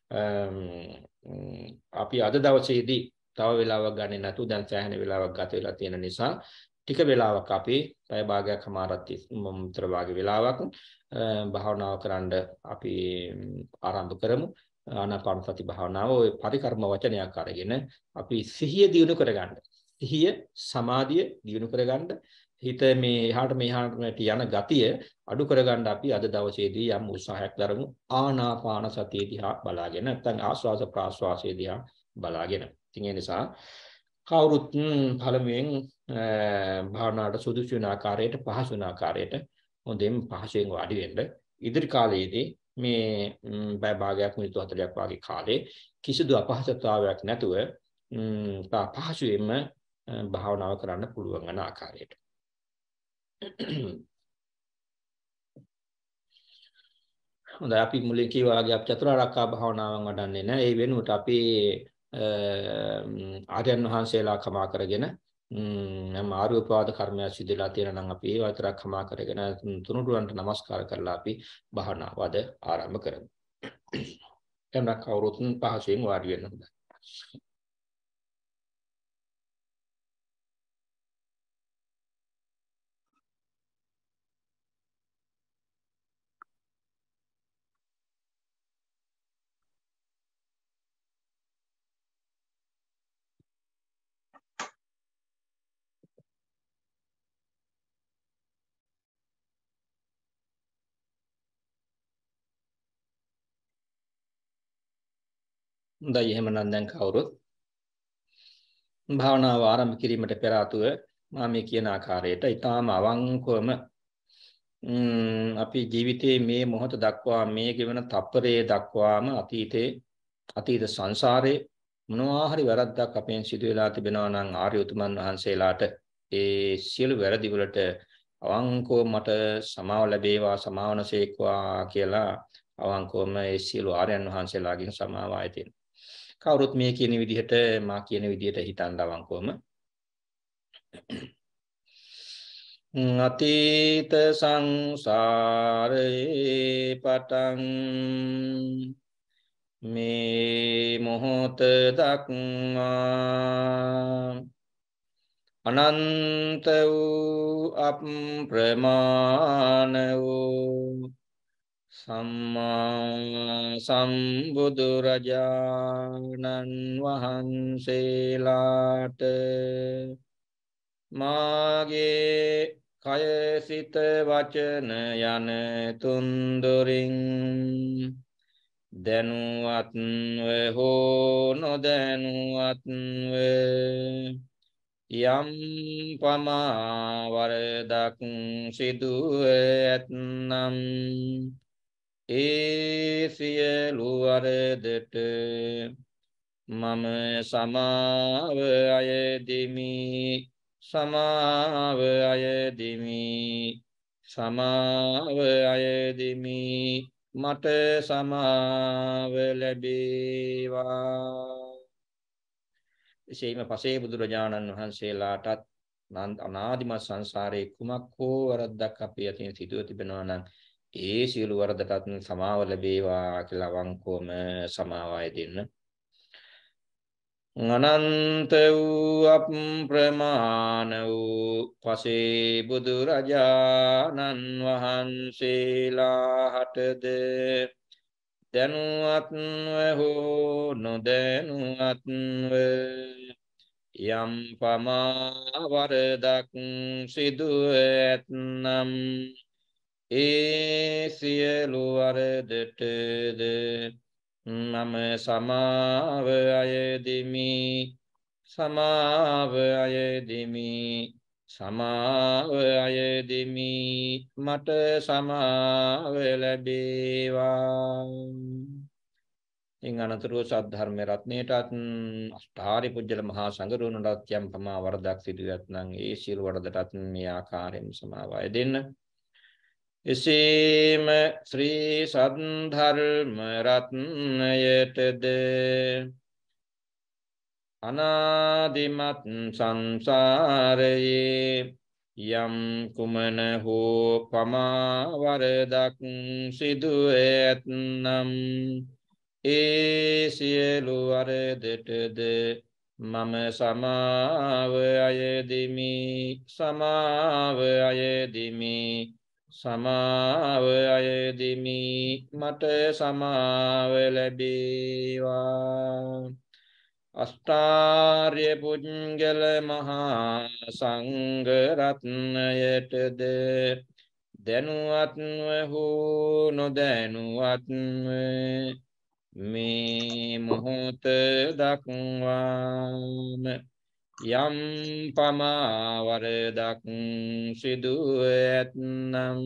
අපි අද දවසේදී තව වෙලාවක් ගන්නේ නැතු දැන් සෑහෙන වෙලාවක් ගත වෙලා තියෙන නිසා ටික වෙලාවක් අපි පැය භාගයක් හමාරක් විතර වාගේ වෙලාවක් භාවනාව කරන්න අපි ආරම්භ කරමු. ආනාපාන සති භාවනාව ඔය පරිකර්ම වචනයක් අරගෙන අපි සිහිය දියුණු කරගන්න. සිහිය සමාධිය දියුණු කරගන්න. හිත මේ එහාට මෙහාට යන ගතිය අඩු කරගන්න අපි අද දවසේදී යම් උත්සාහයක් දරමු. ආනාපාන සතිය දිහා බලාගෙන නැත්නම් ආස්වාස ප්‍රාස්වාසයේ දිහා බලාගෙන. ඉතින් ඒ නිසා කවුරුත් පළමුවෙන් භාවනාවට සුදුසු වෙන ආකාරයට පහසු වෙන ආකාරයට හොඳින් පහසුවෙන් වාඩි වෙන්න. ඉදිරි කාලයේදී මේ බය භාගයක් මිනිත්තු හතළියක් වගේ කාලේ කිසිදු අපහසුතාවයක් නැතුව පහසුවෙන්ම භාවනාව කරන්න පුළුවන් වෙන ආකාරයට. හොඳයි අපි මුලින් කිව්වා වගේ අපි චතුරාර්යකා භාවනාවන් වඩන්නේ නැහැ. ඒ වෙනුවට අපි ආර්යයන් වහන්සේලා කමා කරගෙන නම් ආර්යෝපවාද කර්මයක් සිදුලා තියෙනවා නම් අපි ඒ වතරක් කමා කරගෙන තුනුරුවන්ට নমස්කාර කරලා අපි භාවනාවද ආරම්භ කරමු. එන්න කවුරුත් පහසුවෙන් වාඩි වෙන්න හොඳයි. හොඳයි එහෙමනම් දැන් කවුරුත් භාවනාව ආරම්භ කිරීමට පෙර ආතුව මම මේ කියන ආකාරයට ඊටාම අවංකවම අපි ජීවිතයේ මේ මොහොත දක්වා මේ ගෙවන තප්පරයේ දක්වාම අතීතේ අතීත සංසාරේ මොනවා හරි වැරද්දක් අපෙන් සිදු වෙලා තිබෙනවා නම් ආර්ය උතුමන් වහන්සේලාට ඒ සියලු වැරදි වලට අවංකව මට සමාව ලැබේවා සමාවනසේක්වා කියලා අවංකවම ඒ සියලු ආර්යයන් වහන්සේලාගෙන් සමාව ආයතින් කවුරුත් මේ කියන විදිහට මා කියන විදිහට හිතන්න අවංකවම අතීත සංසාරේ පටන් මේ මොහොත දක්වා අනන්ත වූ අප්‍රමාණ වූ සම්මා සම්බුදු රජාණන් වහන්සේලාට මාගේ කය සිත වචන යන තුන්දොරින් දැනුවත්ව හෝ නොදැනුවත්ව යම් පමා වරදක් සිදුව ඇතනම් ඒ සියලු වරදට මම සමාව අයදිමි සමාව අයදිමි සමාව අයදිමි මට සමාව ලැබේවා. එසේම පසේ බුදුරජාණන් වහන්සේලාටත් අනාදිමත් සංසාරේ කුමක් හෝ වරද්දක් අපේ අතින් සිදුව තිබෙනවා නම් ඒ සියලු වරදටත් සමාව ලැබේවා කියලා වංකෝම සමාවය දෙන්න. අනන්ත වූ අප්‍රමාණ වූ පසේ බුදුරජාණන් වහන්සේලාටද දැනුවත්ව හෝ නොදැනුවත්ව යම් පමා වරදක් සිදුව ඇතනම් ඒ සියලු වරදටද මම සමාව අයදිමි සමාව අයදිමි සමාව අයදිමි මට සමාව ලැබේවා. ඉන් අනතුරුව සද්ධර්ම රත්නයටත් අෂ්ටාරි පුජ්‍යල මහා සංඝරුවනටත් යම් පමා වරදක් සිදුවත් නම් ඒ සියලු වරදටත් මේ ආකාරයෙන් සමාව අයදෙන්න. එසේම ශ්‍රී සද්ධර්ම රත්නයටද අනාදිමත් සංසාරයේ යම් කුමන හෝ පමා වරදක් සිදුව ඇතනම් ඒ සියලු වරදටද මම සමාව අයදිමි සමාව අයදිමි සමාව අයදිමි මට සමාව ලැබේවා. අෂ්ටාර්ය පුජ්‍යල මහා සංඝ රත්නයටද දැනුවත්ව හෝ නොදැනුවත්ව මේ මොහොත දක්වාම යම් පමා වරදක් සිදුව ඇතනම්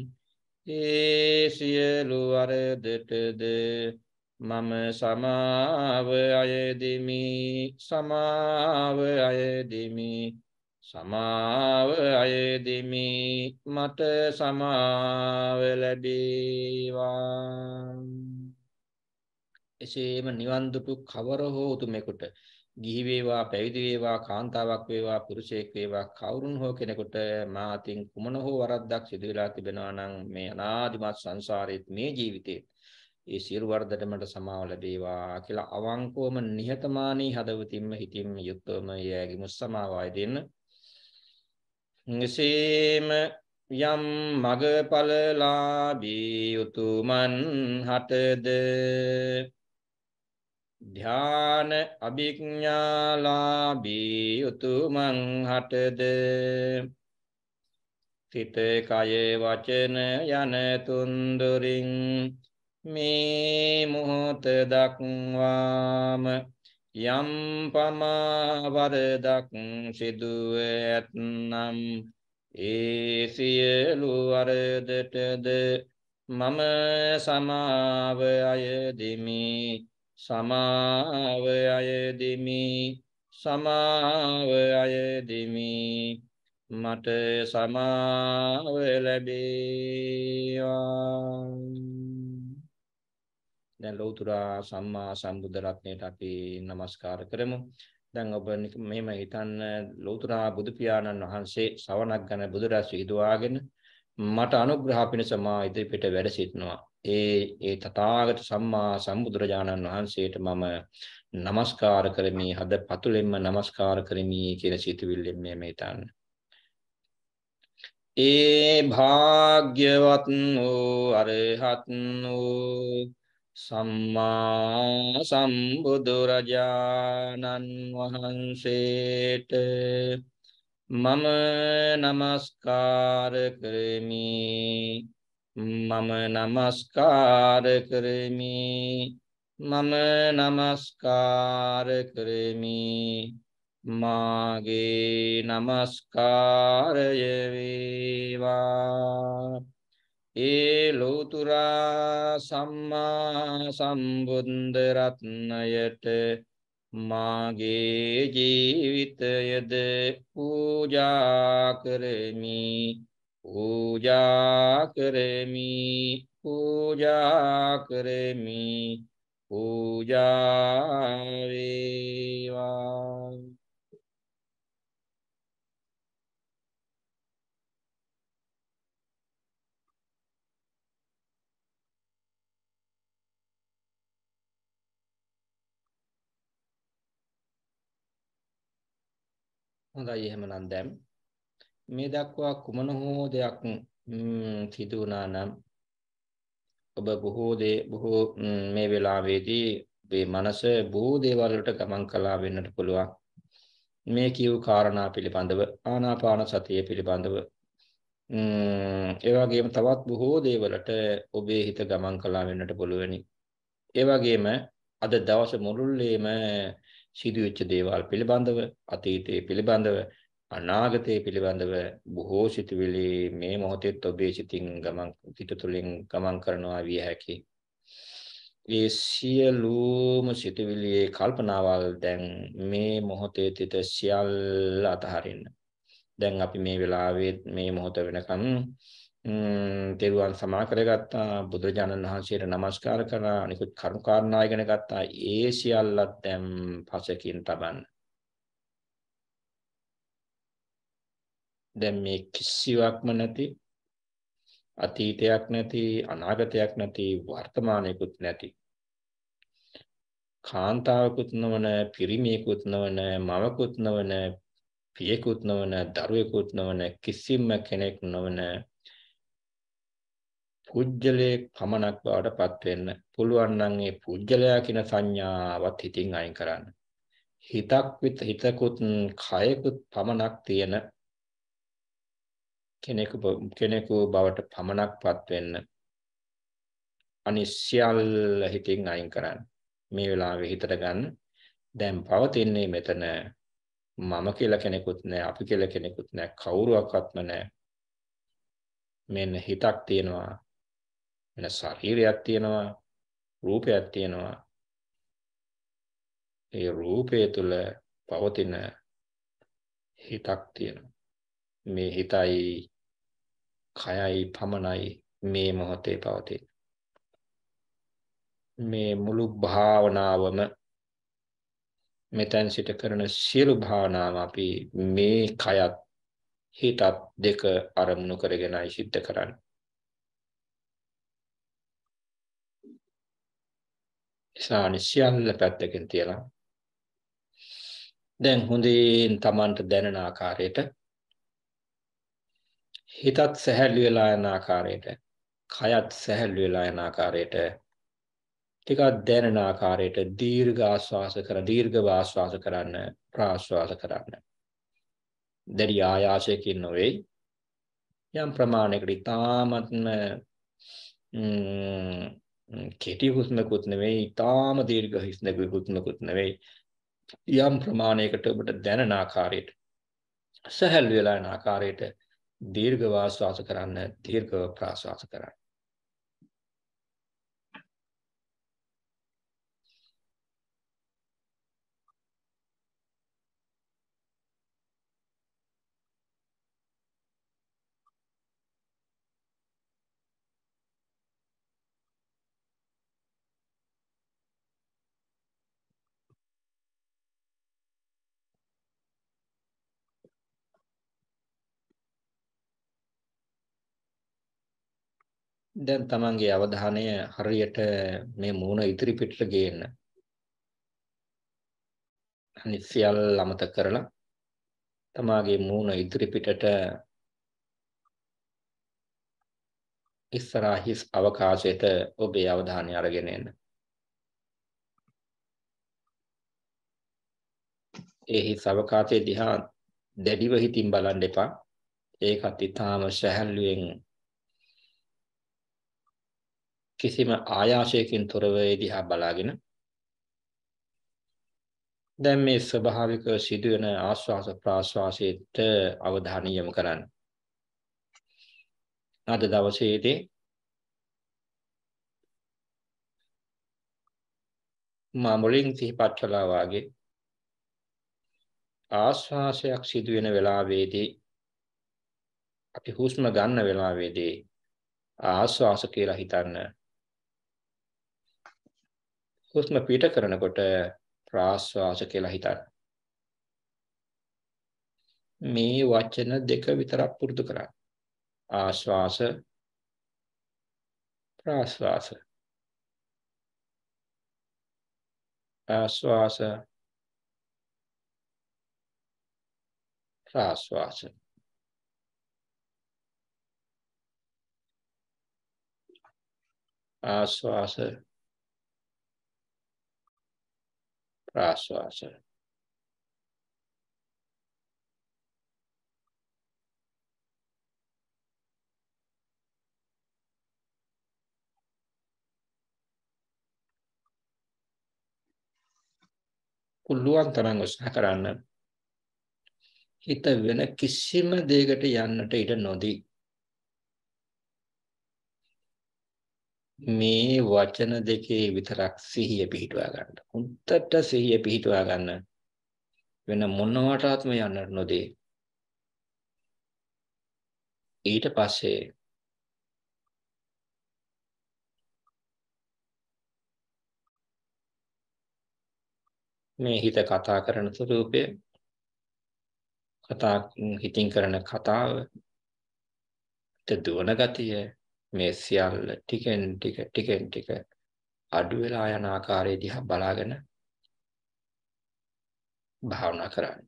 ඒ සියලු වරදටද මම සමාව අයදිමි සමාව අයදිමි සමාව අයදිමි මට සමාව ලැබේවා. එසේම නිවන් දුටු කවර හෝ උතුමෙකුට ගිහි වේවා පැවිදි වේවා කාන්තාවක් වේවා පුරුෂයෙක් වේවා කවුරුන් හෝ කෙනෙකුට මා අතින් කුමන හෝ වරද්දක් සිදු වෙලා තිබෙනවා නම් මේ අනාදිමත් සංසාරයේ මේ ජීවිතේ ඒ සියලු වරදට මට සමාව ලැබේවා කියලා අවංකවම නිහතමානී හදවතින්ම හිතින්ම යුක්තවම යෑගි මුස්සමාවය දෙන්න. එසේම යම් මගපලලාභී උතුමන් හටද ධ්‍යාන අභිඥාලාභී උතුමන් හටද සිත කය වචන යන තුන්දොරින් මේ මොහොත දක්වාම යම් පමා වරදක් සිදුව ඇතනම් ඒ සියලු වරදටද මම සමාව අයදිමි සමාව අයදිමි සමාව අයදිමි මට සමාව ලැබේවා. දැන් ලෞතර සම්මා සම්බුද්ධ රත්නයට අපි নমස්කාර කරමු. දැන් ඔබ මෙහෙම හිතන්න ලෞතර බුදු පියාණන් වහන්සේ ශ්‍රවණක් ගන්න බුදුරජ විහිදුවාගෙන මට අනුග්‍රහ පිණිස මා ඉදිරිපිට වැඩ සිටිනවා. ඒ ඒ තථාගත සම්මා සම්බුදුරජාණන් වහන්සේට මම নমස්කාර කරමි, හද පතුලෙන්ම নমස්කාර කරමි කියන සිතුවිල්ලෙන් මෙහෙම හිතන්න. ඒ භාග්‍යවත් වූ අරහත් වූ සම්මා සම්බුදුරජාණන් වහන්සේට මම නමස්කාර කරමි මම නමස්කාර කරමි මම නමස්කාර කරමි මාගේ නමස්කාරය වේවා. ඒ ලෝතුර සම්මා සම්බුද්ධ රත්නයට මාගේ ජීවිතයද පූජා කරමි පූජා කරමි පූජා කරමි පූජා වේවා. හොඳයි එහෙමනම් දැන් මේ දක්වා කුමන හෝ දෙයක් සිදු වුණා නම් ඔබ බොහෝ දේ බොහෝ මේ වෙලාවේදී මේ මනස බොහෝ දේවල් වලට ගමන් කළා වෙන්නට පුළුවන්. මේ කියු කාරණා පිළිබඳව ආනාපාන සතිය පිළිබඳව ඒ වගේම තවත් බොහෝ දේවලට ඔබේ හිත ගමන් කළා වෙන්නට පුළුවනි. ඒ වගේම අද දවස මුළුල්ලේම සිදුවෙච්ච දේවල් පිළිබඳව අතීතයේ පිළිබඳව අනාගතයේ පිළිබඳව බොහෝ සිතුවිලි මේ මොහොතේ ඔබේ සිතින් ගමන් සිත තුළින් ගමන් කරනවා විය හැකි. ඒ සියලුම සිතුවිලි කල්පනාවල් දැන් මේ මොහොතේ තිත සියල්ල අතහරින්න. දැන් අපි මේ වෙලාවේ මේ මොහොත වෙනකම් තෙරුවන් සමා කරගත්තා, බුදුරජාණන් වහන්සේට নমස්කාර කරලා අනිකුත් කරුණු කාරණා ඉගෙන ගත්තා. ඒ සියල්ලත් දැන් පසකින් තබන්න. දැන් මේ කිසිවක්ම නැති, අතීතයක් නැති, අනාගතයක් නැති, වර්තමානයකුත් නැති, කාන්තාවකුත් නොවන, පිරිමියෙකුත් නොවන, මවකුත් නොවන, පියෙකුත් නොවන, දරුවෙකුත් නොවන, කිසිම කෙනෙක් නොවන පුජ්‍යලේ පමණක් බවට පත් වෙන්න පුළුවන් නම් ඒ පුජ්‍යලයා කියන සංඥාවත් හිතින් අයින් කරන්න. හිතක් විත හිතකුත් කයකුත් පමණක් තියෙන කෙනෙකු කෙනෙකු බවට පමණක් පත් වෙන්න අනිශ්‍යල් හිතින් අයින් කරන්න. මේ වෙලාවේ හිතට ගන්න දැන් පවතින්නේ මෙතන මම කියලා කෙනෙකුත් නැහැ, අපි කියලා කෙනෙකුත් නැහැ, කවුරුවක්වත්ම නැහැ. මෙන්න හිතක් තියෙනවා, වෙන ශරීරයක් තියෙනවා, රූපයක් තියෙනවා. ඒ රූපය තුල පවතින හිතක් තියෙනවා. මේ හිතයි කයයි පමණයි මේ මොහොතේ පවතින. මේ මුළු භාවනාවම මෙතෙන් සිට කරන සියලු භාවනාව අපි මේ කයත් හිතත් දෙක අරමුණු කරගෙනයි සිද්ධ කරන්නේ. සානිශ්‍යල්ල පැත්තකින් තියලා දැන් හොඳින් Tamanට දැනෙන ආකාරයට හිතත් සැහැල්ලු වෙලා යන ආකාරයට කයත් සැහැල්ලු වෙලා යන ආකාරයට ටිකක් දැනෙන ආකාරයට දීර්ඝ ආශ්වාස කර දීර්ඝ ආශ්වාස කරන්න ප්‍රාශ්වාස කරන්න. දැඩි ආයාසයකින් නොවේ, යම් ප්‍රමාණයකට ඉතාමත්ම කෙටි හුස්මකුත් නෙවෙයි, ඉතාම දීර්ඝ හුස්මකුත් නෙවෙයි, යම් ප්‍රමාණයකට ඔබට දැනෙන ආකාරයට සැහැල්ලු වෙලා යන ආකාරයට දීර්ඝ වාස්වාස කරන්න, දීර්ඝ ප්‍රාශ්වාස කරන්න. දැන් තමන්ගේ අවධානය හරියට මේ මූණ ඉදිරි පිටට ගේන්න. අනිත් සියල්ල අමතක කරලා තමාගේ මූණ ඉදිරි පිටට ඉස්සරහා හිස් අවකාශයට ඔබේ අවධානය අරගෙන එන්න. ඒ හිස් අවකාශයේ දිහා දැඩිව හිතින් බලන්න එපා. ඒකත් ඊටාම සැහැල්ලුවෙන් කිසිම ආයාසයකින් තොරව ඒ දිහා බලාගෙන දැන් මේ ස්වභාවික සිදුවෙන ආශ්වාස ප්‍රාශ්වාසයට අවධානය යොමු කරන්න. අද දවසේදී මා මුලින් සිහිපත් කළා වාගේ ආශ්වාසයක් සිදුවෙන වෙලාවේදී අපි හුස්ම ගන්න වෙලාවේදී ආශ්වාස කියලා හිතන්න. හුස්ම පිට කරනකොට ප්‍රාශ්වාස කියලා හිතන්න. මේ වචන දෙක විතරක් පුරුදු කරන්න. ආශ්වාස ප්‍රාශ්වාස ආශ්වාස ප්‍රාශ්වාස ආශ්වාස ප්‍රාශ්වාස. පුළුවන් තරම් උත්සාහ කරන්න හිත වෙන කිසිම දෙයකට යන්නට ඉඩ නොදී මේ වචන දෙකේ විතරක් සිහිය පිහිටුවා ගන්න. හොඳට සිහිය පිහිටුවා ගන්න. වෙන මොනවටත්ම යන්නට නොදී. ඊට පස්සේ මේ හිත කතා කරන ස්වරූපය, කතා හිතින් කරන කතාව, දුවන ගතිය, මේ සියල්ල ටිකෙන් ටික ටිකෙන් ටික අඩු වෙලා යන ආකාරය දිහා බලාගෙන භාවනා කරන්න.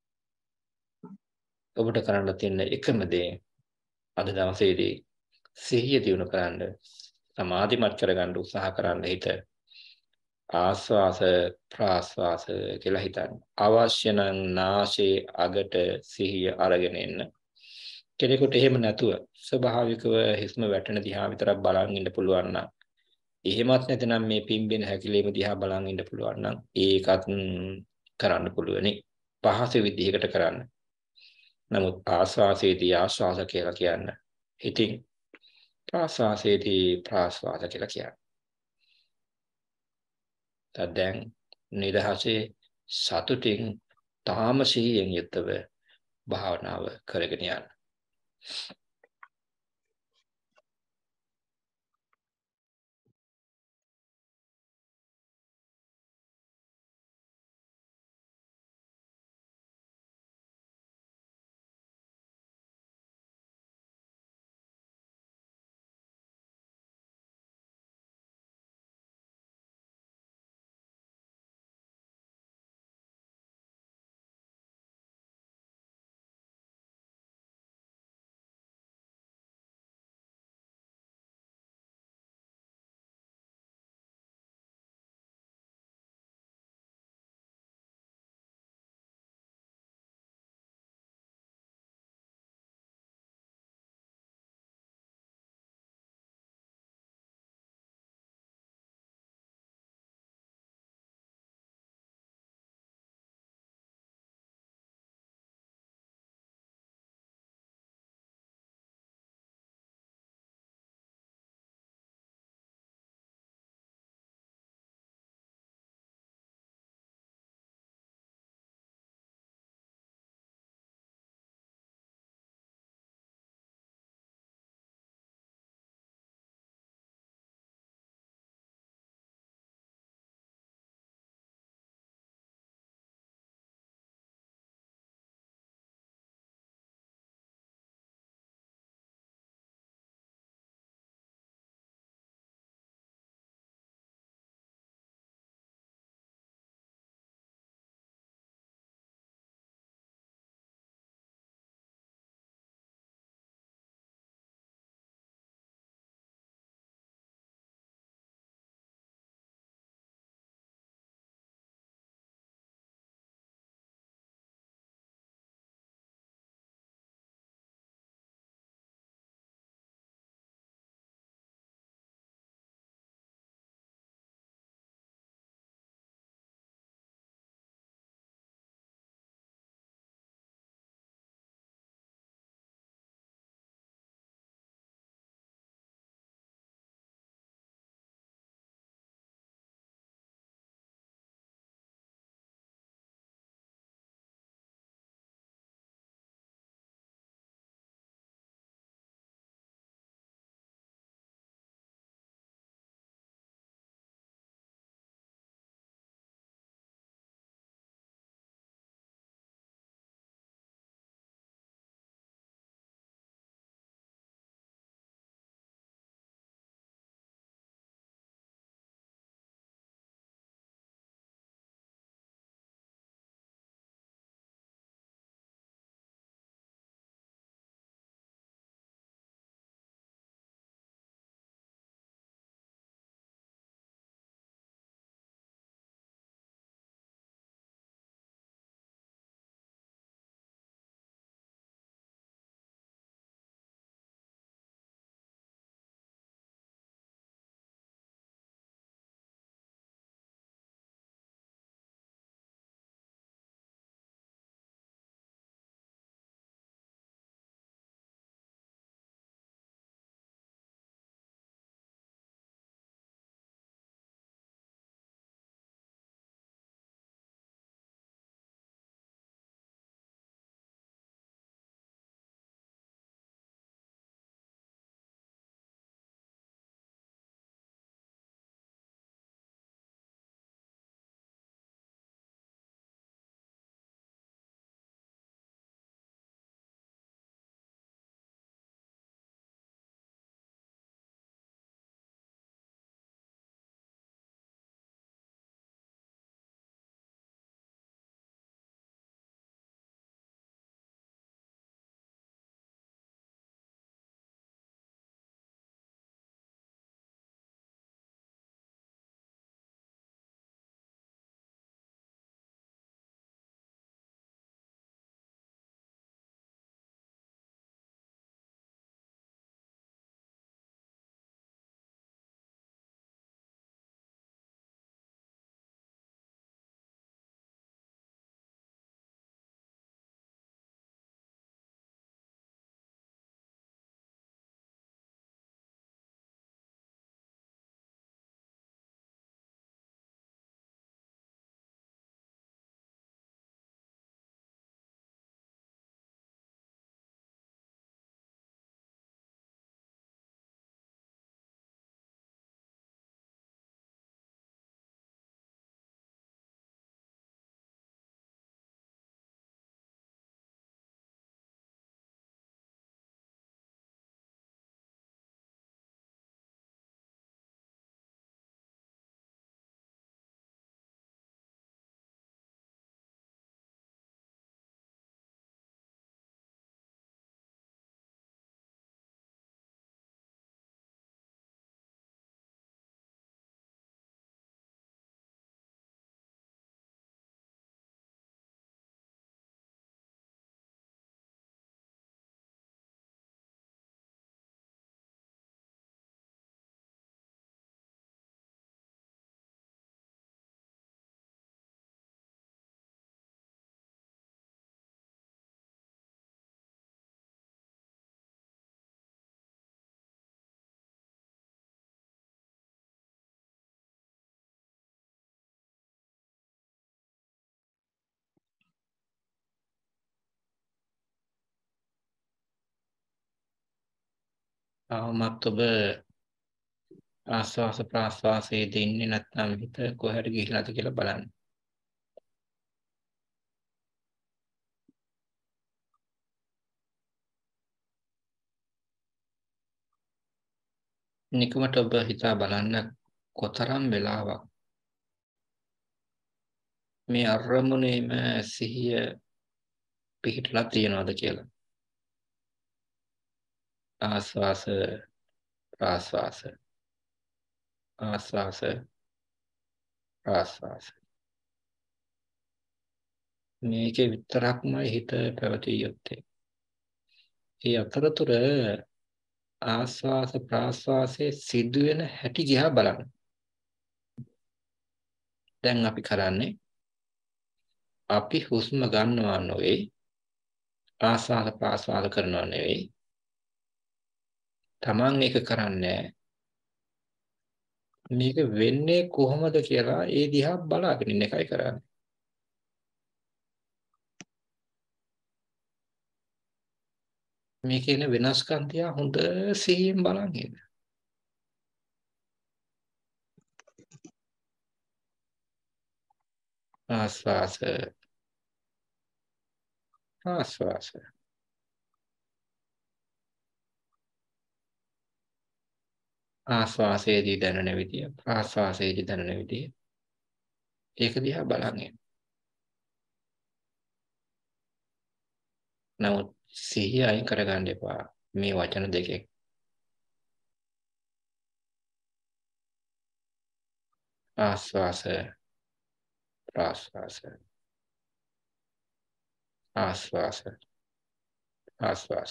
ඔබට කරන්න තියෙන එකම දේ අද දවසේදී සිහිය දියුණු කරන්න, සමාධිමත් කරගන්න උත්සාහ කරන්න හිත ආස්වාස ප්‍රාස්වාස කියලා හිතන්න. අවශ්‍ය නම් නාසයේ අගට සිහිය අරගෙන එන්න. කෙනෙකුට එහෙම නැතුව ස්වභාවිකව හිස්ම වැටෙන දිහා විතරක් බලන් ඉන්න පුළුවන් නම්, එහෙමත් නැත්නම් මේ පිම්බෙන හැකිලිම දිහා බලන් ඉන්න පුළුවන් නම් ඒකත් කරන්න පුළුවනි. පහසු විදිහකට කරන්න. නමුත් ආස්වාසයේදී ආස්වාස කියලා කියන්න හිතින්, ප්‍රාස්වාසයේදී ප්‍රාස්වාස කියලා කියන්න. දැන් නිදහසේ සතුටින් තාම සිහියෙන් යුක්තව භාවනාව කරගෙන යන්න. ආවමත් ඔබ ආස්වාස ප්‍රාස්වාසයේ දෙන්නේ නැත්නම් හිත කොහෙට ගිහිලාද කියලා බලන්න. නිකමට ඔබ හිතා බලන්න කොතරම් වෙලාවක් මේ අරමුණේම සිහිය පිහිටලා තියනවද කියලා. ආස්වාස ප්‍රාස්වාස ආස්වාස ප්‍රාස්වාස මේකේ විතරක්මයි හිත පැවතිය යුත්තේ. ඒ අතරතුර ආස්වාස ප්‍රාස්වාසයේ සිදුවෙන හැටි දිහා බලන්න. දැන් අපි කරන්නේ අපි හුස්ම ගන්නවා නෙවෙයි ආස්වාද ප්‍රාස්වාද කරනවා නෙවෙයි. Taman එක කරන්නේ මේක වෙන්නේ කොහොමද කියලා ඒ දිහා බලාගෙන ඉන්න එකයි කරන්නේ. මේකේ ඉන්න වෙනස්කම් තියා හොඳ සිහියෙන් බලන් ඉන්න. ආස්වාස ආස්වාස ආස්වාසයේදී දැනෙන විදිය ප්‍රාස්වාසයේදී දැනෙන විදිය ඒක දිහා බලන් ඉන්න. නමුත් සිහිය අයින් කරගන්න එපා මේ වචන දෙකේ. ආස්වාස ප්‍රාස්වාස ආස්වාස ආස්වාස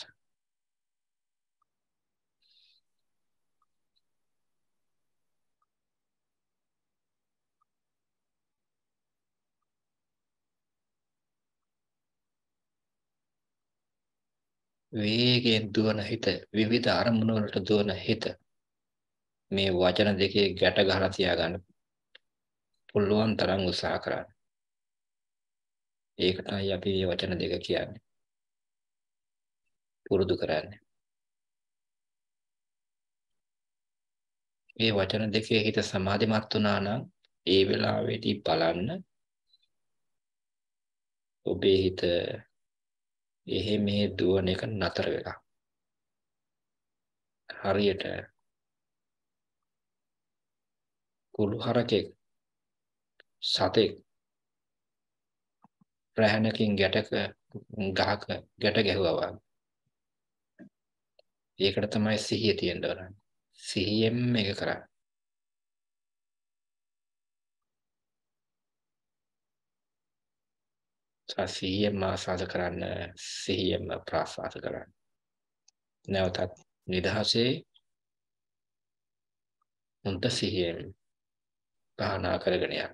වේගයෙන් දුවන හිත විවිධ අරමුණු වලට දුවන හිත මේ වචන දෙකේ ගැට ගහලා තියාගන්න පුළුවන් තරම් උත්සාහ කරන්න. ඒකටයි අපි මේ වචන දෙක කියන්නේ. පුරුදු කරන්නේ. මේ වචන දෙකේ හිත සමාධිමත් වුණා නම් ඒ වෙලාවේදී බලන්න ඔබේ හිත එහෙ මෙහෙ දුවන එක නතර වෙලා. හරියට කුළු හරකෙක් සතෙක් රැහනකින් ගැටක ගහක ගැට ගැහුවා වගේ. ඒකට තමයි සිහිය තියෙන්න ඕන. සිහියෙන් මේක කරන්න. සිහියෙන්ම ආස්වාද කරන්න, සිහියෙන්ම ප්‍රාස්වාද කරන්න. නැවතත් නිදහසේ හොඳ සිහියෙන් භාවනා කරගෙන යන්න.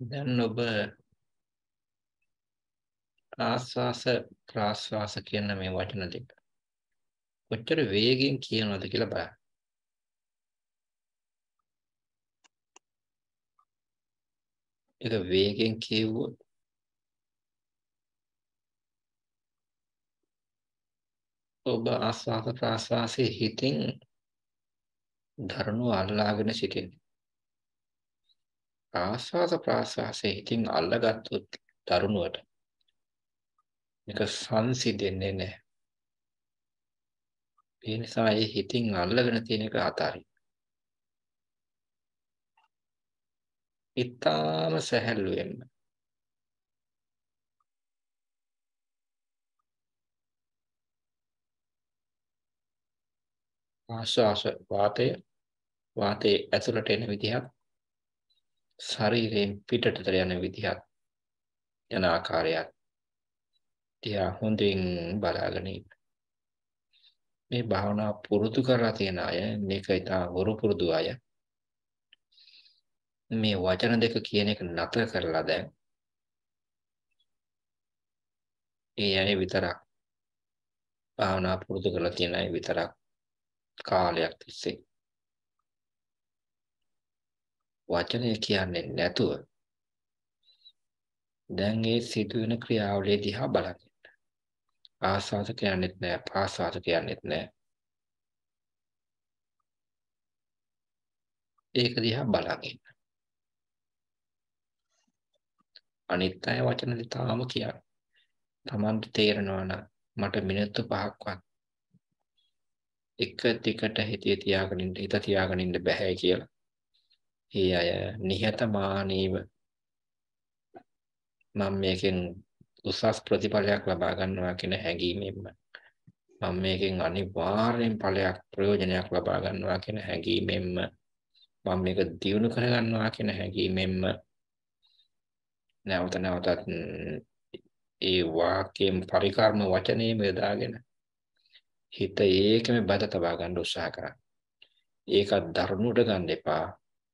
දැන් ඔබ ආස්වාස ප්‍රාස්වාස කියන මේ වචන දෙක කොච්චර වේගෙන් කියනවද කියලා බලන්න. ඒක වේගෙන් කියවුවොත් ඔබ ආස්වාද ප්‍රාස්වාසයේ හිතින් ධර්මව අල්ලාගෙන සිටින්නේ. ආස්වාද ප්‍රාස්වාසයේ හිතින් අල්ලගත්තොත් දරුණුවට මේක සංසිඳෙන්නේ නැහැ. ඒ නිසා ඒ හිතින් අල්ලගෙන තියෙන එක අතාරින්න. ඊටාම සැහැල්ලුවෙන්ම ආශ්වාස වාතය වාතයේ ඇතුළට එන විදිහත් ශරීරයෙන් පිටතට යන විදිහත් යන ආකාරයත් තියා හොඳින් බලාගෙන ඉන්න. මේ භාවනා පුරුදු කරලා තියෙන අය මේක ඉතා වරු පුරුදු අය මේ වචන දෙක කියන එක නතර කරලා දැන් ඒ අය විතරක් භාවනා පුරුදු කරලා තියෙන අය විතරක් කාලයක් තිස්සේ වචනය කියන්නේ නැතුව දැන් ඒ සිදුවෙන ක්‍රියාවලිය දිහා බලන්න. ආස්වාද කියන්නේත් නැහැ ප්‍රාස්වාද කියන්නේත් නැහැ. ඒක දිහා බලන් ඉන්න. අනිත් අය වචන දිතාම කියන්නේ. Tamanට තේරෙනවා නම් මට මිනිත්තු පහක්වත් එක දිගට හිතේ තියාගෙන ඉන්න හිත තියාගෙන ඉන්න බෑ කියලා. ඒ අය නිහතමානීව මම මේකෙන් උසස් ප්‍රතිඵලයක් ලබා ගන්නවා කියන හැඟීමෙන්ම මම මේකෙන් අනිවාර්යෙන් ඵලයක් ප්‍රයෝජනයක් ලබා ගන්නවා කියන හැඟීමෙන්ම මම මේක දියුණු කර ගන්නවා කියන හැඟීමෙන්ම නැවත නැවතත් ඒ වාක්‍යයෙන් පරිකර්ම වචනේම යොදාගෙන හිත ඒකම බද තබා ගන්න උත්සාහ කරන්න. ඒකත් දරුණුට ගන්න එපා.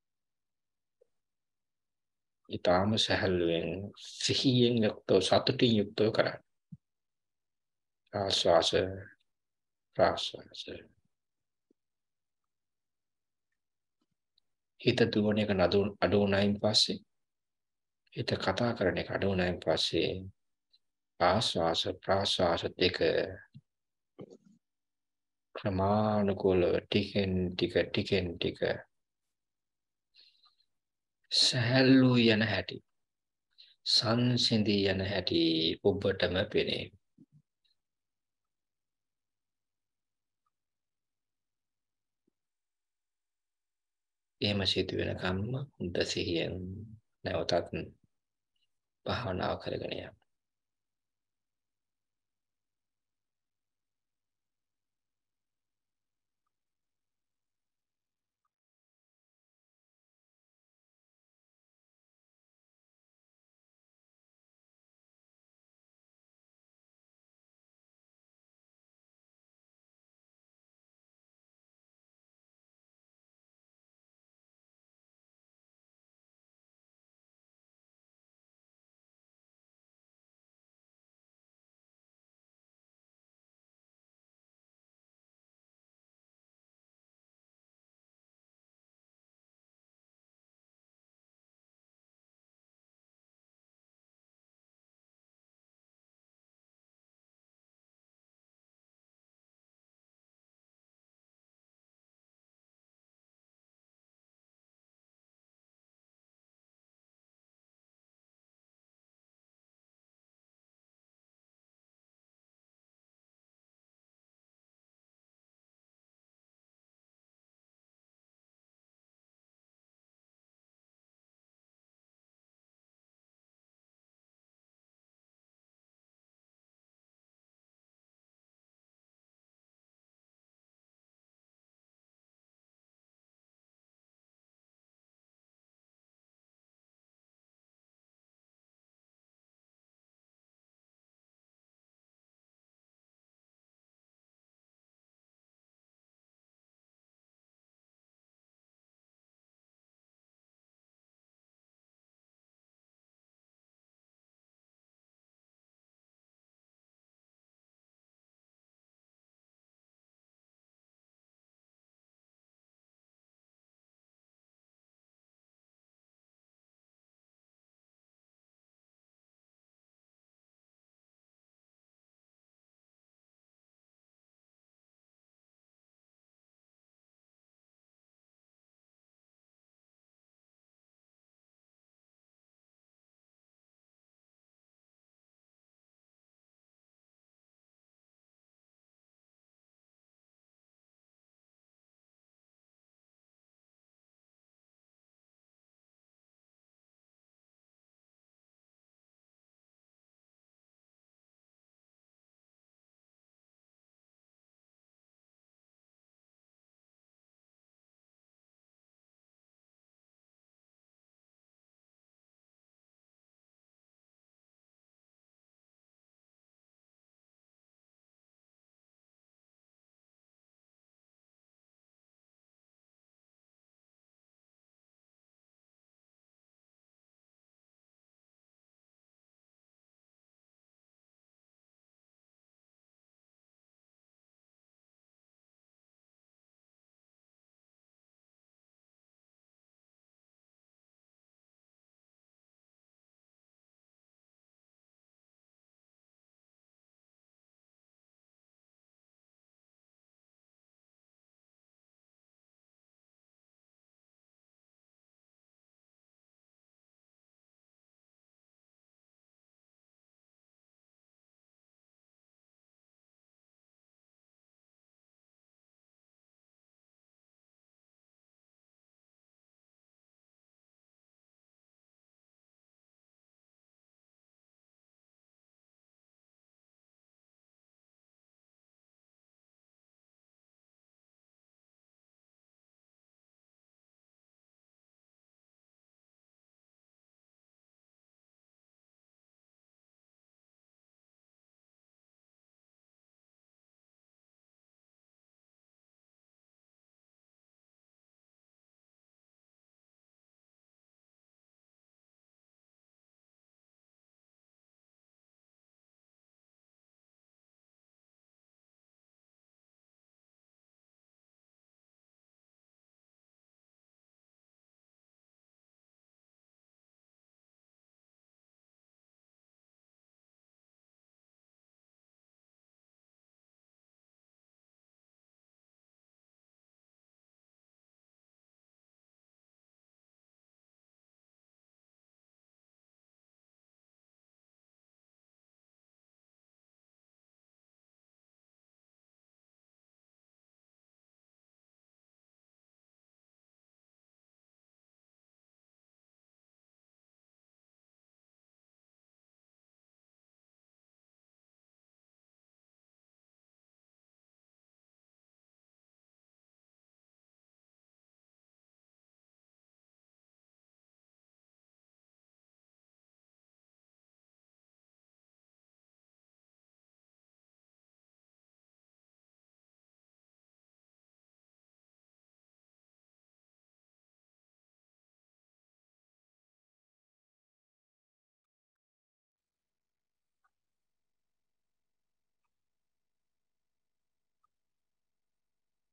ඊටාම සැහැල්ලුවෙන් සිහියෙන් යුක්තව සතුටින් යුක්තව කරන්න. ආශ්වාස ප්‍රාශ්වාස හිත දුවන එක නඩු අඩු වුණායින් පස්සේ හිත කතා කරන එක අඩු වුණායින් පස්සේ ආශ්වාස ප්‍රාශ්වාස දෙක ක්‍රමානුකූලව ටිකෙන් ටික ටිකෙන් ටික සැහැල්ලු යන හැටි සංසිඳී යන හැටි ඔබටම පෙනේ. එහෙම සිදු වෙනකම්ම හොඳ සිහියෙන් නැවතත් භාවනාව කරගෙන යන්න.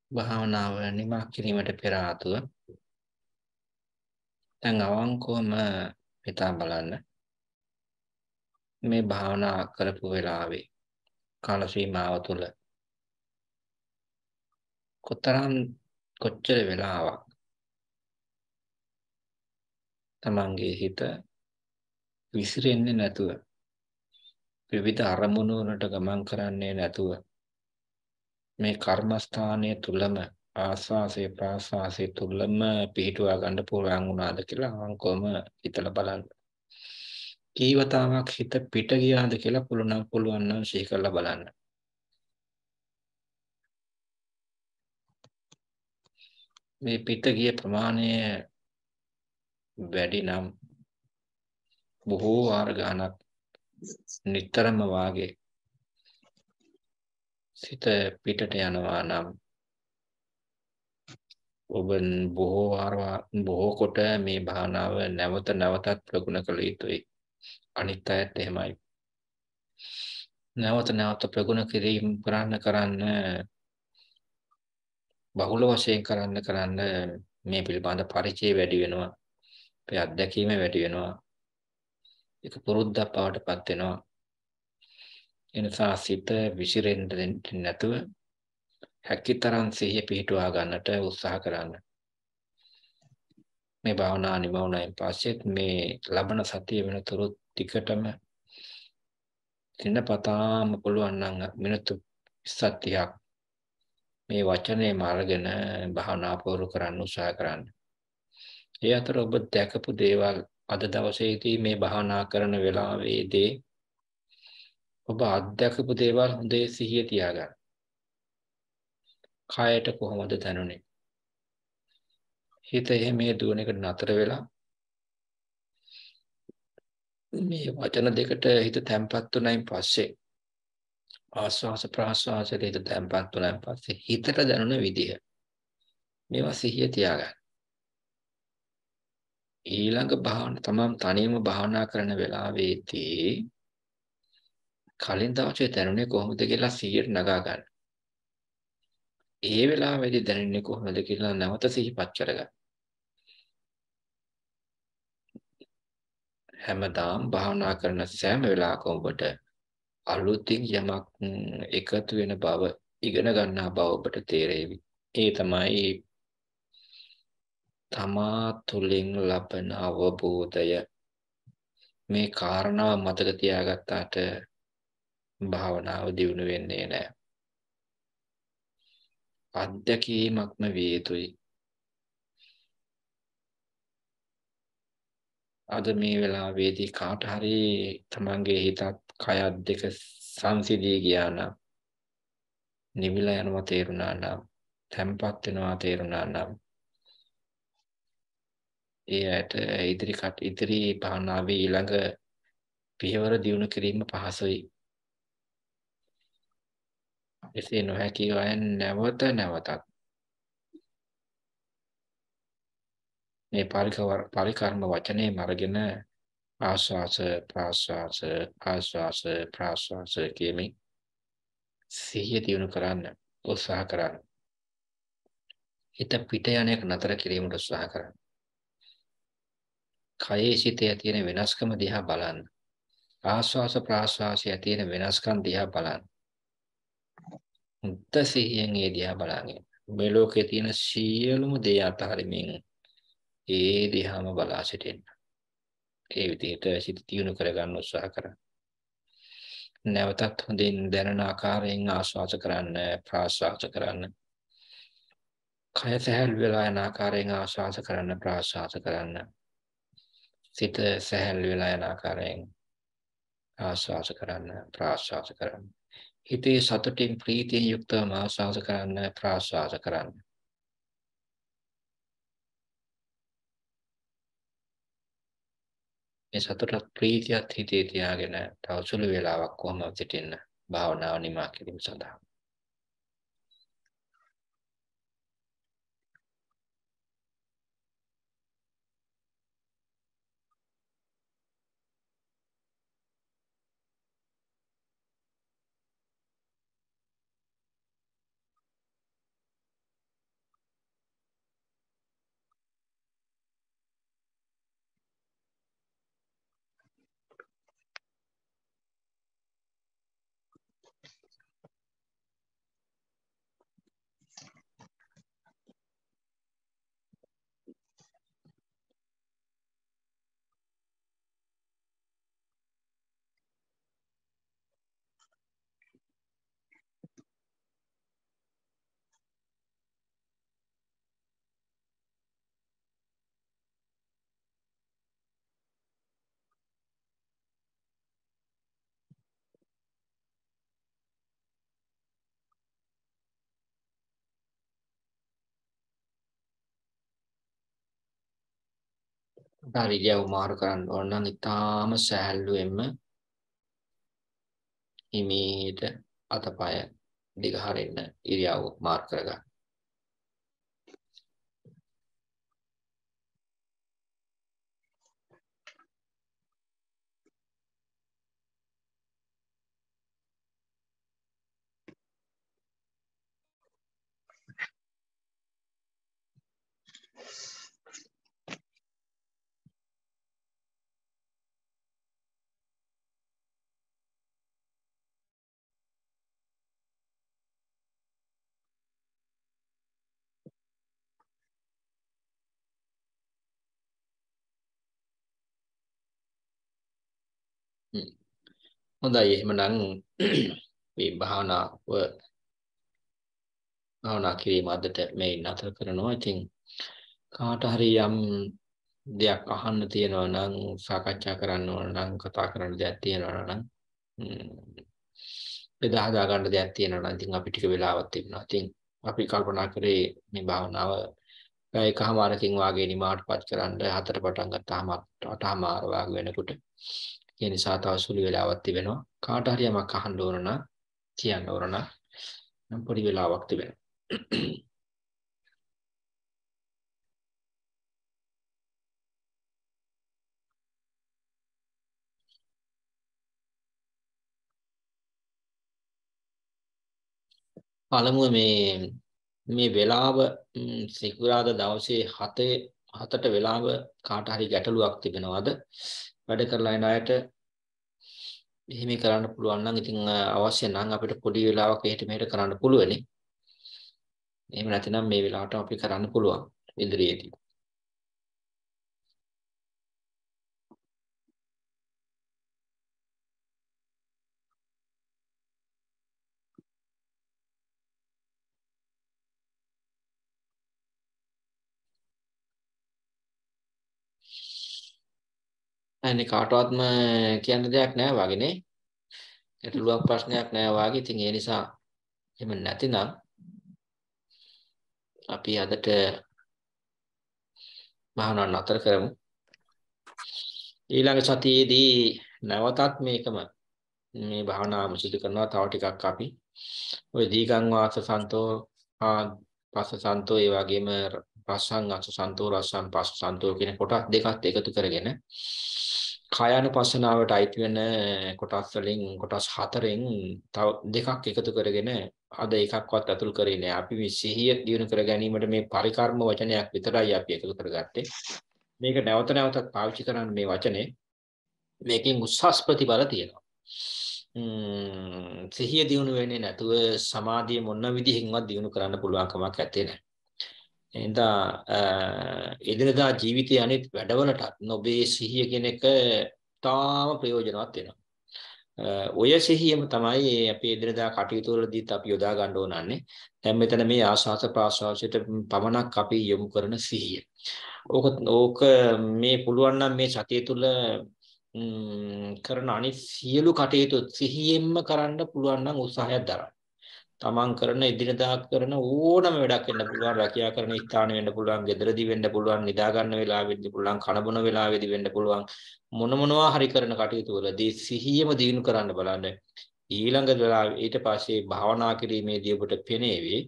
භාවනාව නිමා කිරීමට පෙර ආතුව දැන් අවංකවම හිතා බලන්න මේ භාවනා කරපු වෙලාවේ කාල සීමාව තුළ කොතරම් කොච්චර වෙලාවක් තමන්ගේ හිත විසිරෙන්නේ නැතුව විවිධ අරමුණු වලට ගමන් කරන්නේ නැතුව මේ කර්මස්ථානයේ තුලම ආස්වාසේ ප්‍රාස්වාසේ තුලම පිහිටුවා ගන්න පුළුවන් වුණාද කියලා අවංකවම හිතලා බලන්න. කීවතාවක් හිත පිට ගියාද කියලා පුළුවන් පුළුවන් නම් සිහි කරලා බලන්න. මේ පිට ගිය ප්‍රමාණය වැඩි නම් බොහෝ වාර ගණනක් නිතරම වාගේ සිත පිටට යනවා නම් ඔබ බොහෝ වාර බොහෝ කොට මේ භාවනාව නැවත නැවතත් ප්‍රගුණ කළ යුතුයි. අනිත් අයත් එහෙමයි. නැවත නැවත ප්‍රගුණ කිරීම කරන්න කරන්න බහුල වශයෙන් කරන්න කරන්න මේ පිළිබඳ පරිචය වැඩි වෙනවා. අපේ අත්දැකීම වැඩි වෙනවා. ඒක පුරුද්දක් බවට පත් වෙනවා. එනිසා සිත විසිරෙන්න දෙන්නේ නැතුව හැකිතරම් සිහිය පිහිටුවා ගන්නට උත්සාහ කරන්න. මේ භාවනා නිමවුණයින් පස්සෙත් මේ ලබන සතිය වෙනතුරු ටිකටම දිනපතාම පුළුවන් නම් මිනිත්තු විස්සක් මේ වචනේ මාර්ගෙන භාවනා පුරු කරන්න උත්සාහ කරන්න. ඒ අතර ඔබ දැකපු දේවල් අද දවසේදී මේ භාවනා කරන වෙලාවේදී ඔබ අත්දැකපු දේවල් හොඳේ සිහිය තියාගන්න. කයට කොහොමද දැනුනේ? හිත එහෙම දුවන එක නතර වෙලා මේ වචන දෙකට හිත තැම්පත් වුණයින් පස්සේ ආස්වාස ප්‍රාස්වාසයට හිත තැම්පත් වුණාන් පස්සේ හිතට දැනුන විදිය මේවා සිහිය තියාගන්න. ඊළඟ භාවන තමම් තනියම භාවනා කරන වෙලාවේදී කලින් දවසේ දැනුනේ කොහොමද කියලා සිහියට නගා ගන්න. ඒ වෙලාවේදී දැනෙන්නේ කොහොමද කියලා නැවත සිහිපත් කරගන්න. හැමදාම භාවනා කරන සෑම වෙලාවකම ඔබට අලුතින් යමක් එකතු වෙන බව ඉගෙන ගන්නා බව ඔබට තේරෙවි. ඒ තමයි තමා තුළින් ලබන අවබෝධය. මේ කාරණාව මතක තියාගත්තාට භාවනාව දියුණු වෙන්නේ නැහැ. අත්දැකීමක්ම විය යුතුයි. අද මේ වෙලාවේදී කාට හරි තමන්ගේ හිතත් කයත් දෙක සංසිඳී ගියා නම් නිවිලා යනවා තේරුණා නම් තැම්පත් වෙනවා තේරුණා නම් ඒ ඇයට ඉදිරි කට ඉදිරි භාවනාවේ ඊළඟ පියවර දියුණු කිරීම පහසුයි. එසේ නොහැකි අය නැවත නැවතත් මේ පරිකර්ම වචනේ මරගෙන ආස්වාස ප්‍රාස්වාස ආස්වාස ප්‍රාස්වාස කියමින් සිහිය දියුණු කරන්න උත්සාහ කරන්න. හිත පිට යන එක නතර කිරීමට උත්සාහ කරන්න. කයේ සිතේ තියෙන වෙනස්කම දිහා බලන්න. ආස්වාස ප්‍රාස්වාසයේ තියෙන වෙනස්කම් දිහා බලන්න. මුත්ත සිහියෙන් ඒ දිහා බලන්නේ. මේ ලෝකේ තියෙන සියලුම දේ අතහරිමින් ඒ දිහාම බලා සිටින්න. ඒ විදිහට සිත දියුණු කරගන්න උත්සාහ කරන්න. නැවතත් හොඳින් දැනෙන ආකාරයෙන් ආස්වාස කරන්න ප්‍රාස්වාස කරන්න. කය සැහැල්ලු වෙලා යන ආකාරයෙන් ආස්වාස කරන්න ප්‍රාස්වාස කරන්න. සිත සැහැල්ලු වෙලා යන ආකාරයෙන් ආස්වාස කරන්න ප්‍රාස්වාස කරන්න. හිතේ සතුටින් ප්‍රීතියෙන් යුක්තව ආස්වාස කරන්න ප්‍රාස්වාස කරන්න. මේ සතුටත් ප්‍රීතියත් හිතේ තියාගෙන තව සුළු වේලාවක් කොහොමද සිටින්න භාවනාව නිමා කිරීම සඳහා. හරි ඉරියව් මාරු කරන්න ඕන නම් ඊටාම සෑහළුවෙන්ම හිමීට අතපය දිග හරින්න ඉරියව් මාරු කරගන්න. හොඳයි එහෙමනම් මේ භාවනාව භාවනා කිරීම අදට මේ නතර කරනවා. ඉතින් කාට හරි යම් දෙයක් අහන්න තියෙනවා නම් සාකච්ඡා කරන්න ඕන නම් කතා කරන්න දෙයක් තියෙනවා නම් බෙදා හදා ගන්න දෙයක් තියෙනවා නම් ඉතින් අපි ටික වෙලාවක් තිබුණා. ඉතින් අපි කල්පනා කරේ මේ භාවනාව එකමාරකින් වාගේ නිමාටපත් කරන්න හතර පටන් ගත්තාම අටමාර වාගේ වෙනකොට ඒ නිසා තව සුළු වෙලාවක් තිබෙනවා. කාට හරි යමක් අහන්න ඕන නම් කියන්න ඕන නම් පොඩි වෙලාවක් තිබෙනවා. පළමුව මේ මේ වෙලාව සිකුරාදා දවසේ හතේ හතට වෙලාව කාට හරි ගැටලුවක් තිබෙනවද? වැඩ කරලා යන අයට එහෙම කරන්න පුළුවන් නම් ඉතින් අවශ්‍ය නම් අපිට පොඩි වෙලාවක් එහෙට මෙහෙට කරන්න පුළුවනි. එහෙම නැත්නම් මේ වෙලාවට අපි කරන්න පුළුවන් ඉදිරියේදී. අනේ කාටවත්ම කියන්න දෙයක් නැහැ වගේ නේ. ගැටලුවක් ප්‍රශ්නයක් නැහැ වාගේ. ඉතින් ඒ නිසා එහෙම නැතිනම් අපි අදට භාවනාව නතර කරමු. ඊළඟ සතියේදී නැවතත් මේකම මේ භාවනාව සිදු කරනවා. තව ටිකක් අපි ওই දීගං වාස සන්තෝ පස්ස සන්තෝ ඒ වගේම රසං අස සන්තෝ රසං පස්ස සන්තෝ කියන කොටස් දෙකත් එකතු කරගෙන කායानुපස්සනාවට අයිති වෙන කොටස් වලින් කොටස් හතරෙන් තව දෙකක් එකතු කරගෙන අද එකක්වත් අතුල් කරේ නෑ. අපි මේ සිහිය දියුණු කර ගැනීමට මේ පරිකර්ම වචනයක් විතරයි අපි එකතු කරගත්තේ. මේක නැවත නැවතත් පාවිච්චි කරන්න මේ වචනේ මේකෙන් උසස් ප්‍රතිඵල තියෙනවා. ම්ම් සිහිය දියුණු වෙන්නේ නැතුව සමාධිය මොන විදිහින්වත් දියුණු කරන්න පුළුවන් කමක් නැත්තේ නෑ. එහෙනම් එදිනදා ජීවිතයේ අනිත් වැඩවලට නොබේ සිහිය කියන එක තාම ප්‍රයෝජනවත් වෙනවා. ඔය සිහියම තමයි අපි එදිනදා කටයුතු වලදීත් අපි යොදා ගන්න ඕනන්නේ. දැන් මෙතන මේ ආශාස ප්‍රාශාසයට පමණක් අපි යොමු කරන සිහිය. ඕක ඕක මේ පුළුවන් නම් මේ සතිය තුළ කරන අනිත් සියලු කටයුතු සිහියෙන්ම කරන්න පුළුවන් නම් උත්සාහයක් දරන්න. තමන් කරන එදිනදා කරන ඕනම වැඩක් වෙන්න පුළුවන්. රැකියාව කරන ස්ථාන වෙන්න පුළුවන්, ගෙදරදී වෙන්න පුළුවන්, නිදා ගන්න වෙලාවෙදී පුළුවන්, කන බොන වෙලාවෙදී වෙන්න පුළුවන්. මොන මොනවා හරි කරන කටයුතු වලදී සිහියම දිනු කරන්න බලන්න. ඊළඟ වෙලාව ඊට පස්සේ භාවනා කිරීමේදී ඔබට පෙනේවි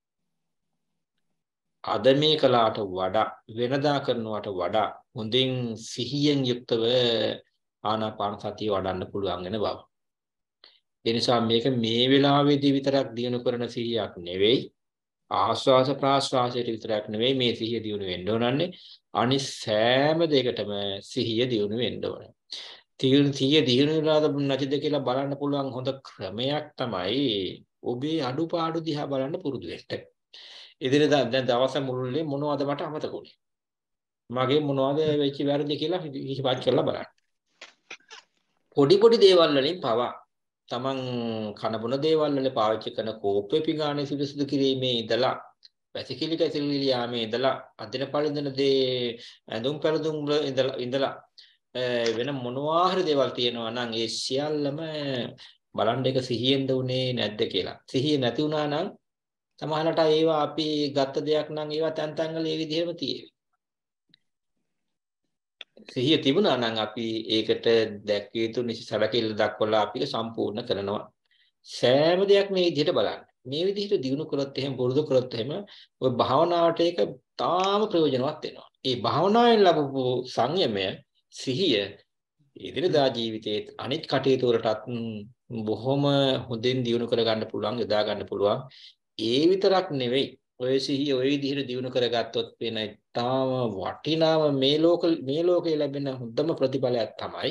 අද මේ කලාට වඩා වෙනදා කරනවට වඩා හොඳින් සිහියෙන් යුක්තව ආනාපාන සතිය වඩන්න පුළුවන් වෙන බව. ඒ නිසා මේක මේ වෙලාවේදී විතරක් දිනු කරන සිහියක් නෙවෙයි. ආස්වාස ප්‍රාස්වාසයට විතරක් නෙවෙයි මේ සිහිය දිනු වෙන්න ඕනන්නේ. අනිත් සෑම දෙයකටම සිහිය දිනු වෙන්න ඕනේ. සිහිය දිනු වෙලාද නැතිද කියලා බලන්න පුළුවන් හොඳ ක්‍රමයක් තමයි ඔබේ අඩුපාඩු දිහා බලන්න පුරුදු වෙන්න. ඉදිරියට දැන් දවස මුළුල්ලේ මොනවද මට අමතක වුනේ? මගේ මොනවද වෙච්ච වැරදි කියලා හිතපත් කරලා බලන්න. පොඩි පොඩි දේවල් වලින් පවා තමන් කන බොන දේවල් වල පාවිච්චි කරන කෝප්පේ පිඟානේ සුදුසුදු කිරීමේ ඉඳලා වැසිකිලි කැසිලි යාමේ ඉඳලා අදින පළඳින දේ ඇඳුම් පැළඳුම් වල ඉඳලා ඉඳලා වෙන මොනවා හරි දේවල් තියෙනවා නම් ඒ සියල්ලම බලන්න එක සිහියෙන්ද උනේ නැද්ද කියලා. සිහිය නැති වුණා නම් සමහරවිට ඒවා අපි ගත්ත දෙයක් නම් ඒවා තැන් තැන් වල ඒ විදිහම තියෙවි. සිහිය තිබුණා නම් අපි ඒකට දැක්විය යුතු නිසි සැලකිල්ල දක්වලා අපි සම්පූර්ණ කරනවා. සෑම දෙයක් මේ විදිහට බලන්න. මේ විදිහට දිනු කරොත් එහෙම පුරුදු කරොත් එහෙම ඔය භාවනාවට ඒක තාම ප්‍රයෝජනවත් වෙනවා. ඒ භාවනාවෙන් ලැබපු සංයමය, සිහිය ඉදිරියදා ජීවිතයේ අනිත් කටයුතු වලටත් බොහොම හොඳින් දිනු කර ගන්න පුළුවන්, යොදා ගන්න පුළුවන්. ඒ විතරක් නෙවෙයි. ඔය සිහිය ඔය විදිහට දිනු කරගත්තොත් වෙන තාම වටිනාම මේ ලෝක මේ ලෝකේ ලැබෙන හොඳම ප්‍රතිඵලයක් තමයි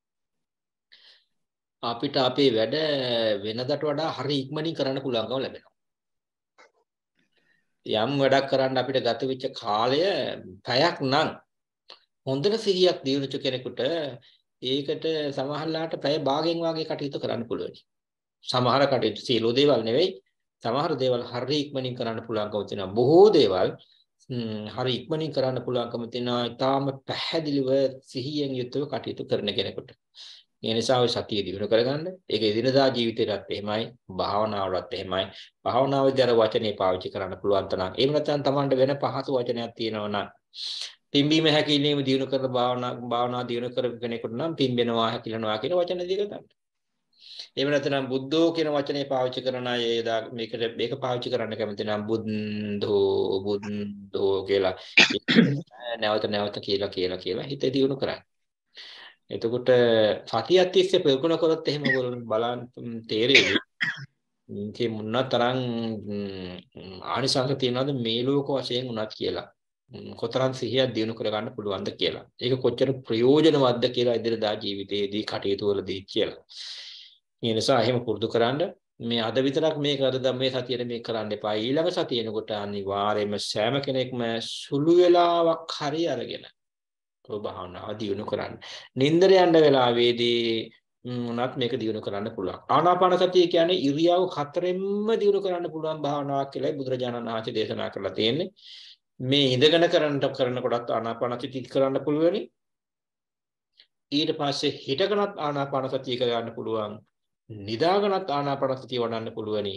අපිට අපේ වැඩ වෙනදට වඩා හරි ඉක්මනින් කරන්න පුළුවන්කම ලැබෙනවා. යම් වැඩක් කරන්න අපිට ගත වෙච්ච කාලය පැයක් නම් හොඳට සිහියක් දිනුච්ච කෙනෙකුට ඒකට සමහරලාට පැය භාගයෙන් වාගේ කටයුතු කරන්න පුළුවන්. සමහර කටයුතු සියලු දේවල් නෙවෙයි. සමහර දේවල් හරි ඉක්මනින් කරන්න පුළුවන්කම තියෙනවා. බොහෝ දේවල් හරි ඉක්මනින් කරන්න පුළුවන්කම තියෙනවා. ඊටාම පැහැදිලිව සිහියෙන් යුතුව කටයුතු කරන කෙනෙකුට. ඒ නිසා ඔය සතිය දිනු කරගන්න. ඒක එදිනදා ජීවිතේටත් එහෙමයි, භාවනාවලත් එහෙමයි. භාවනාවේදී අර වචනේ පාවිච්චි කරන්න පුළුවන් තරම්. එහෙම නැත්නම් Tamanට වෙන පහසු වචනයක් තියෙනවා නම් පිම්බීම හැකිලිම දිනු කරන භාවනා භාවනා දිනු කරපු කෙනෙකුට නම් පිම්බෙනවා හැකිලනවා කියන වචන දෙක ගන්න. එහෙම නැත්නම් බුද්ධෝ කියන වචනේ පාවිච්චි කරන අය මේකට මේක පාවිච්චි කරන්න කැමති නම් බුද්ධෝ බුද්ධෝ කියලා නැවත නැවත කියලා කියලා කියලා හිත දිනු කරන්න. එතකොට සතියක් තිස්සේ ප්‍රගුණ කරොත් එහෙම ඔයගොල්ලෝ බලන්න තේරෙවි. මේ මොනතරම් ආනිසංස තියනවද මේ ලෝක වශයෙන් උනත් කියලා. කොතරම් සිහියක් දිනු කරගන්න පුළුවන්ද කියලා. ඒක කොච්චර ප්‍රයෝජනවත්ද කියලා ඉදිරියදා ජීවිතයේදී කටයුතු වලදී කියලා. ඒ නිසා එහෙම පුරුදු කරන්න මේ අද විතරක් මේක අද මේ සතියේ මේක කරන්න එපා. ඊළඟ සතියේනකොට අනිවාර්යයෙන්ම සෑම කෙනෙක්ම සුළු වෙලාවක් හරි අරගෙන ඔය භාවනාව දියුණු කරන්න. නින්දර යන වෙලාවේදී උනත් මේක දියුණු කරන්න පුළුවන්. ආනාපාන සතිය කියන්නේ ඉරියව් හතරෙන්ම දියුණු කරන්න පුළුවන් භාවනාවක් කියලායි බුදුරජාණන් වහන්සේ දේශනා කරලා තියෙන්නේ. මේ ඉඳගෙන කරන්න කරනකොටත් ආනාපාන සතිය කරන්න පුළුවනි. ඊට පස්සේ හිටගෙනත් ආනාපාන සතිය කරගන්න පුළුවන්. නිදාගෙනත් ආනාපාන සතිය වඩන්න පුළුවනි.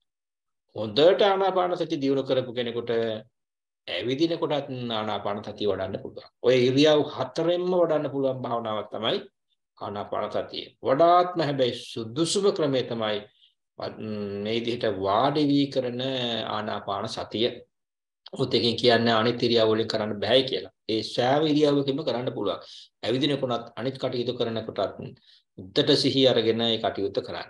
හොඳට ආනාපාන සතිය දියුණු කරපු කෙනෙකුට ඇවිදින කොටත් ආනාපාන සතිය වඩන්න පුළුවන්. ඔය ඉරියව් හතරෙන්ම වඩන්න පුළුවන් භාවනාවක් තමයි ආනාපාන සතිය. වඩාත්ම හැබැයි සුදුසුම ක්‍රමය තමයි මේ විදිහට වාඩි වී කරන ආනාපාන සතිය. උත් එකකින් කියන්නේ අනිත් ඉරියව් වලින් කරන්න බෑ කියලා. ඒ සෑම ඉරියව්වකින්ම කරන්න පුළුවන්. ඇවිදින කොටත් අනිත් කටයුතු කරන කොටත් උද්දට සිහිය අරගෙන ඒ කටයුතු කරන්න.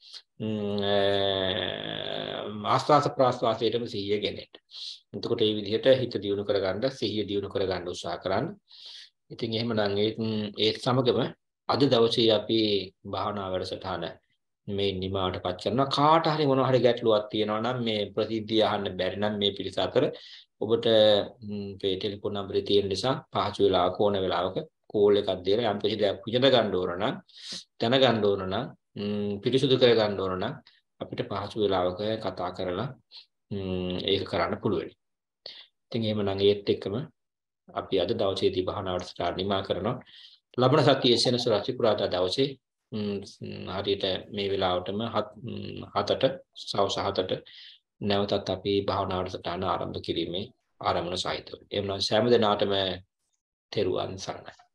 ආස්වාස ප්‍රාස්වාසයටම සිහිය ගෙනෙන්න. එතකොට මේ විදිහට හිත දියුණු කරගන්න, සිහිය දියුණු කරගන්න උත්සාහ කරන්න. ඉතින් එහෙමනම් ඒ සමගම අද දවසේ අපි භාවනා වැඩසටහන මේ නිමාවටපත් කරනවා. කාට හරි මොනවා හරි ගැටලුවක් තියෙනවා නම් මේ ප්‍රතිද්දී අහන්න බැරි නම් මේ පිළිස අතර ඔබට මේ ටෙලිෆෝන් නම්බරේ තියෙන නිසා පහසු වෙලාවක ඕන වෙලාවක කෝල් එකක් දීලා යම් කිසි දෙයක් විසඳ ගන්න ඕන නම් දැනගන්න ඕන නම් පිරිසුදු කර ගන්න ඕන නම් අපිට පහසු වෙලාවක කතා කරලා ඒක කරන්න පුළුවන්. ඉතින් එහෙමනම් ඒත් එක්කම අපි අද දවසේදී භාවනාවට ස්ටාර්ට් නිමා කරනවා. ලබන සතියේ සෙනසුරාදා සිකුරාදා දවසේ හරියට මේ වෙලාවටම හතට සවස් හතට නැවතත් අපි භාවනාවට ස්ටාර්ට් ආරම්භ කිරීමේ ආරම්භන සහිතව. එhmenan සෑම දිනාටම තෙරුවන් සරණයි.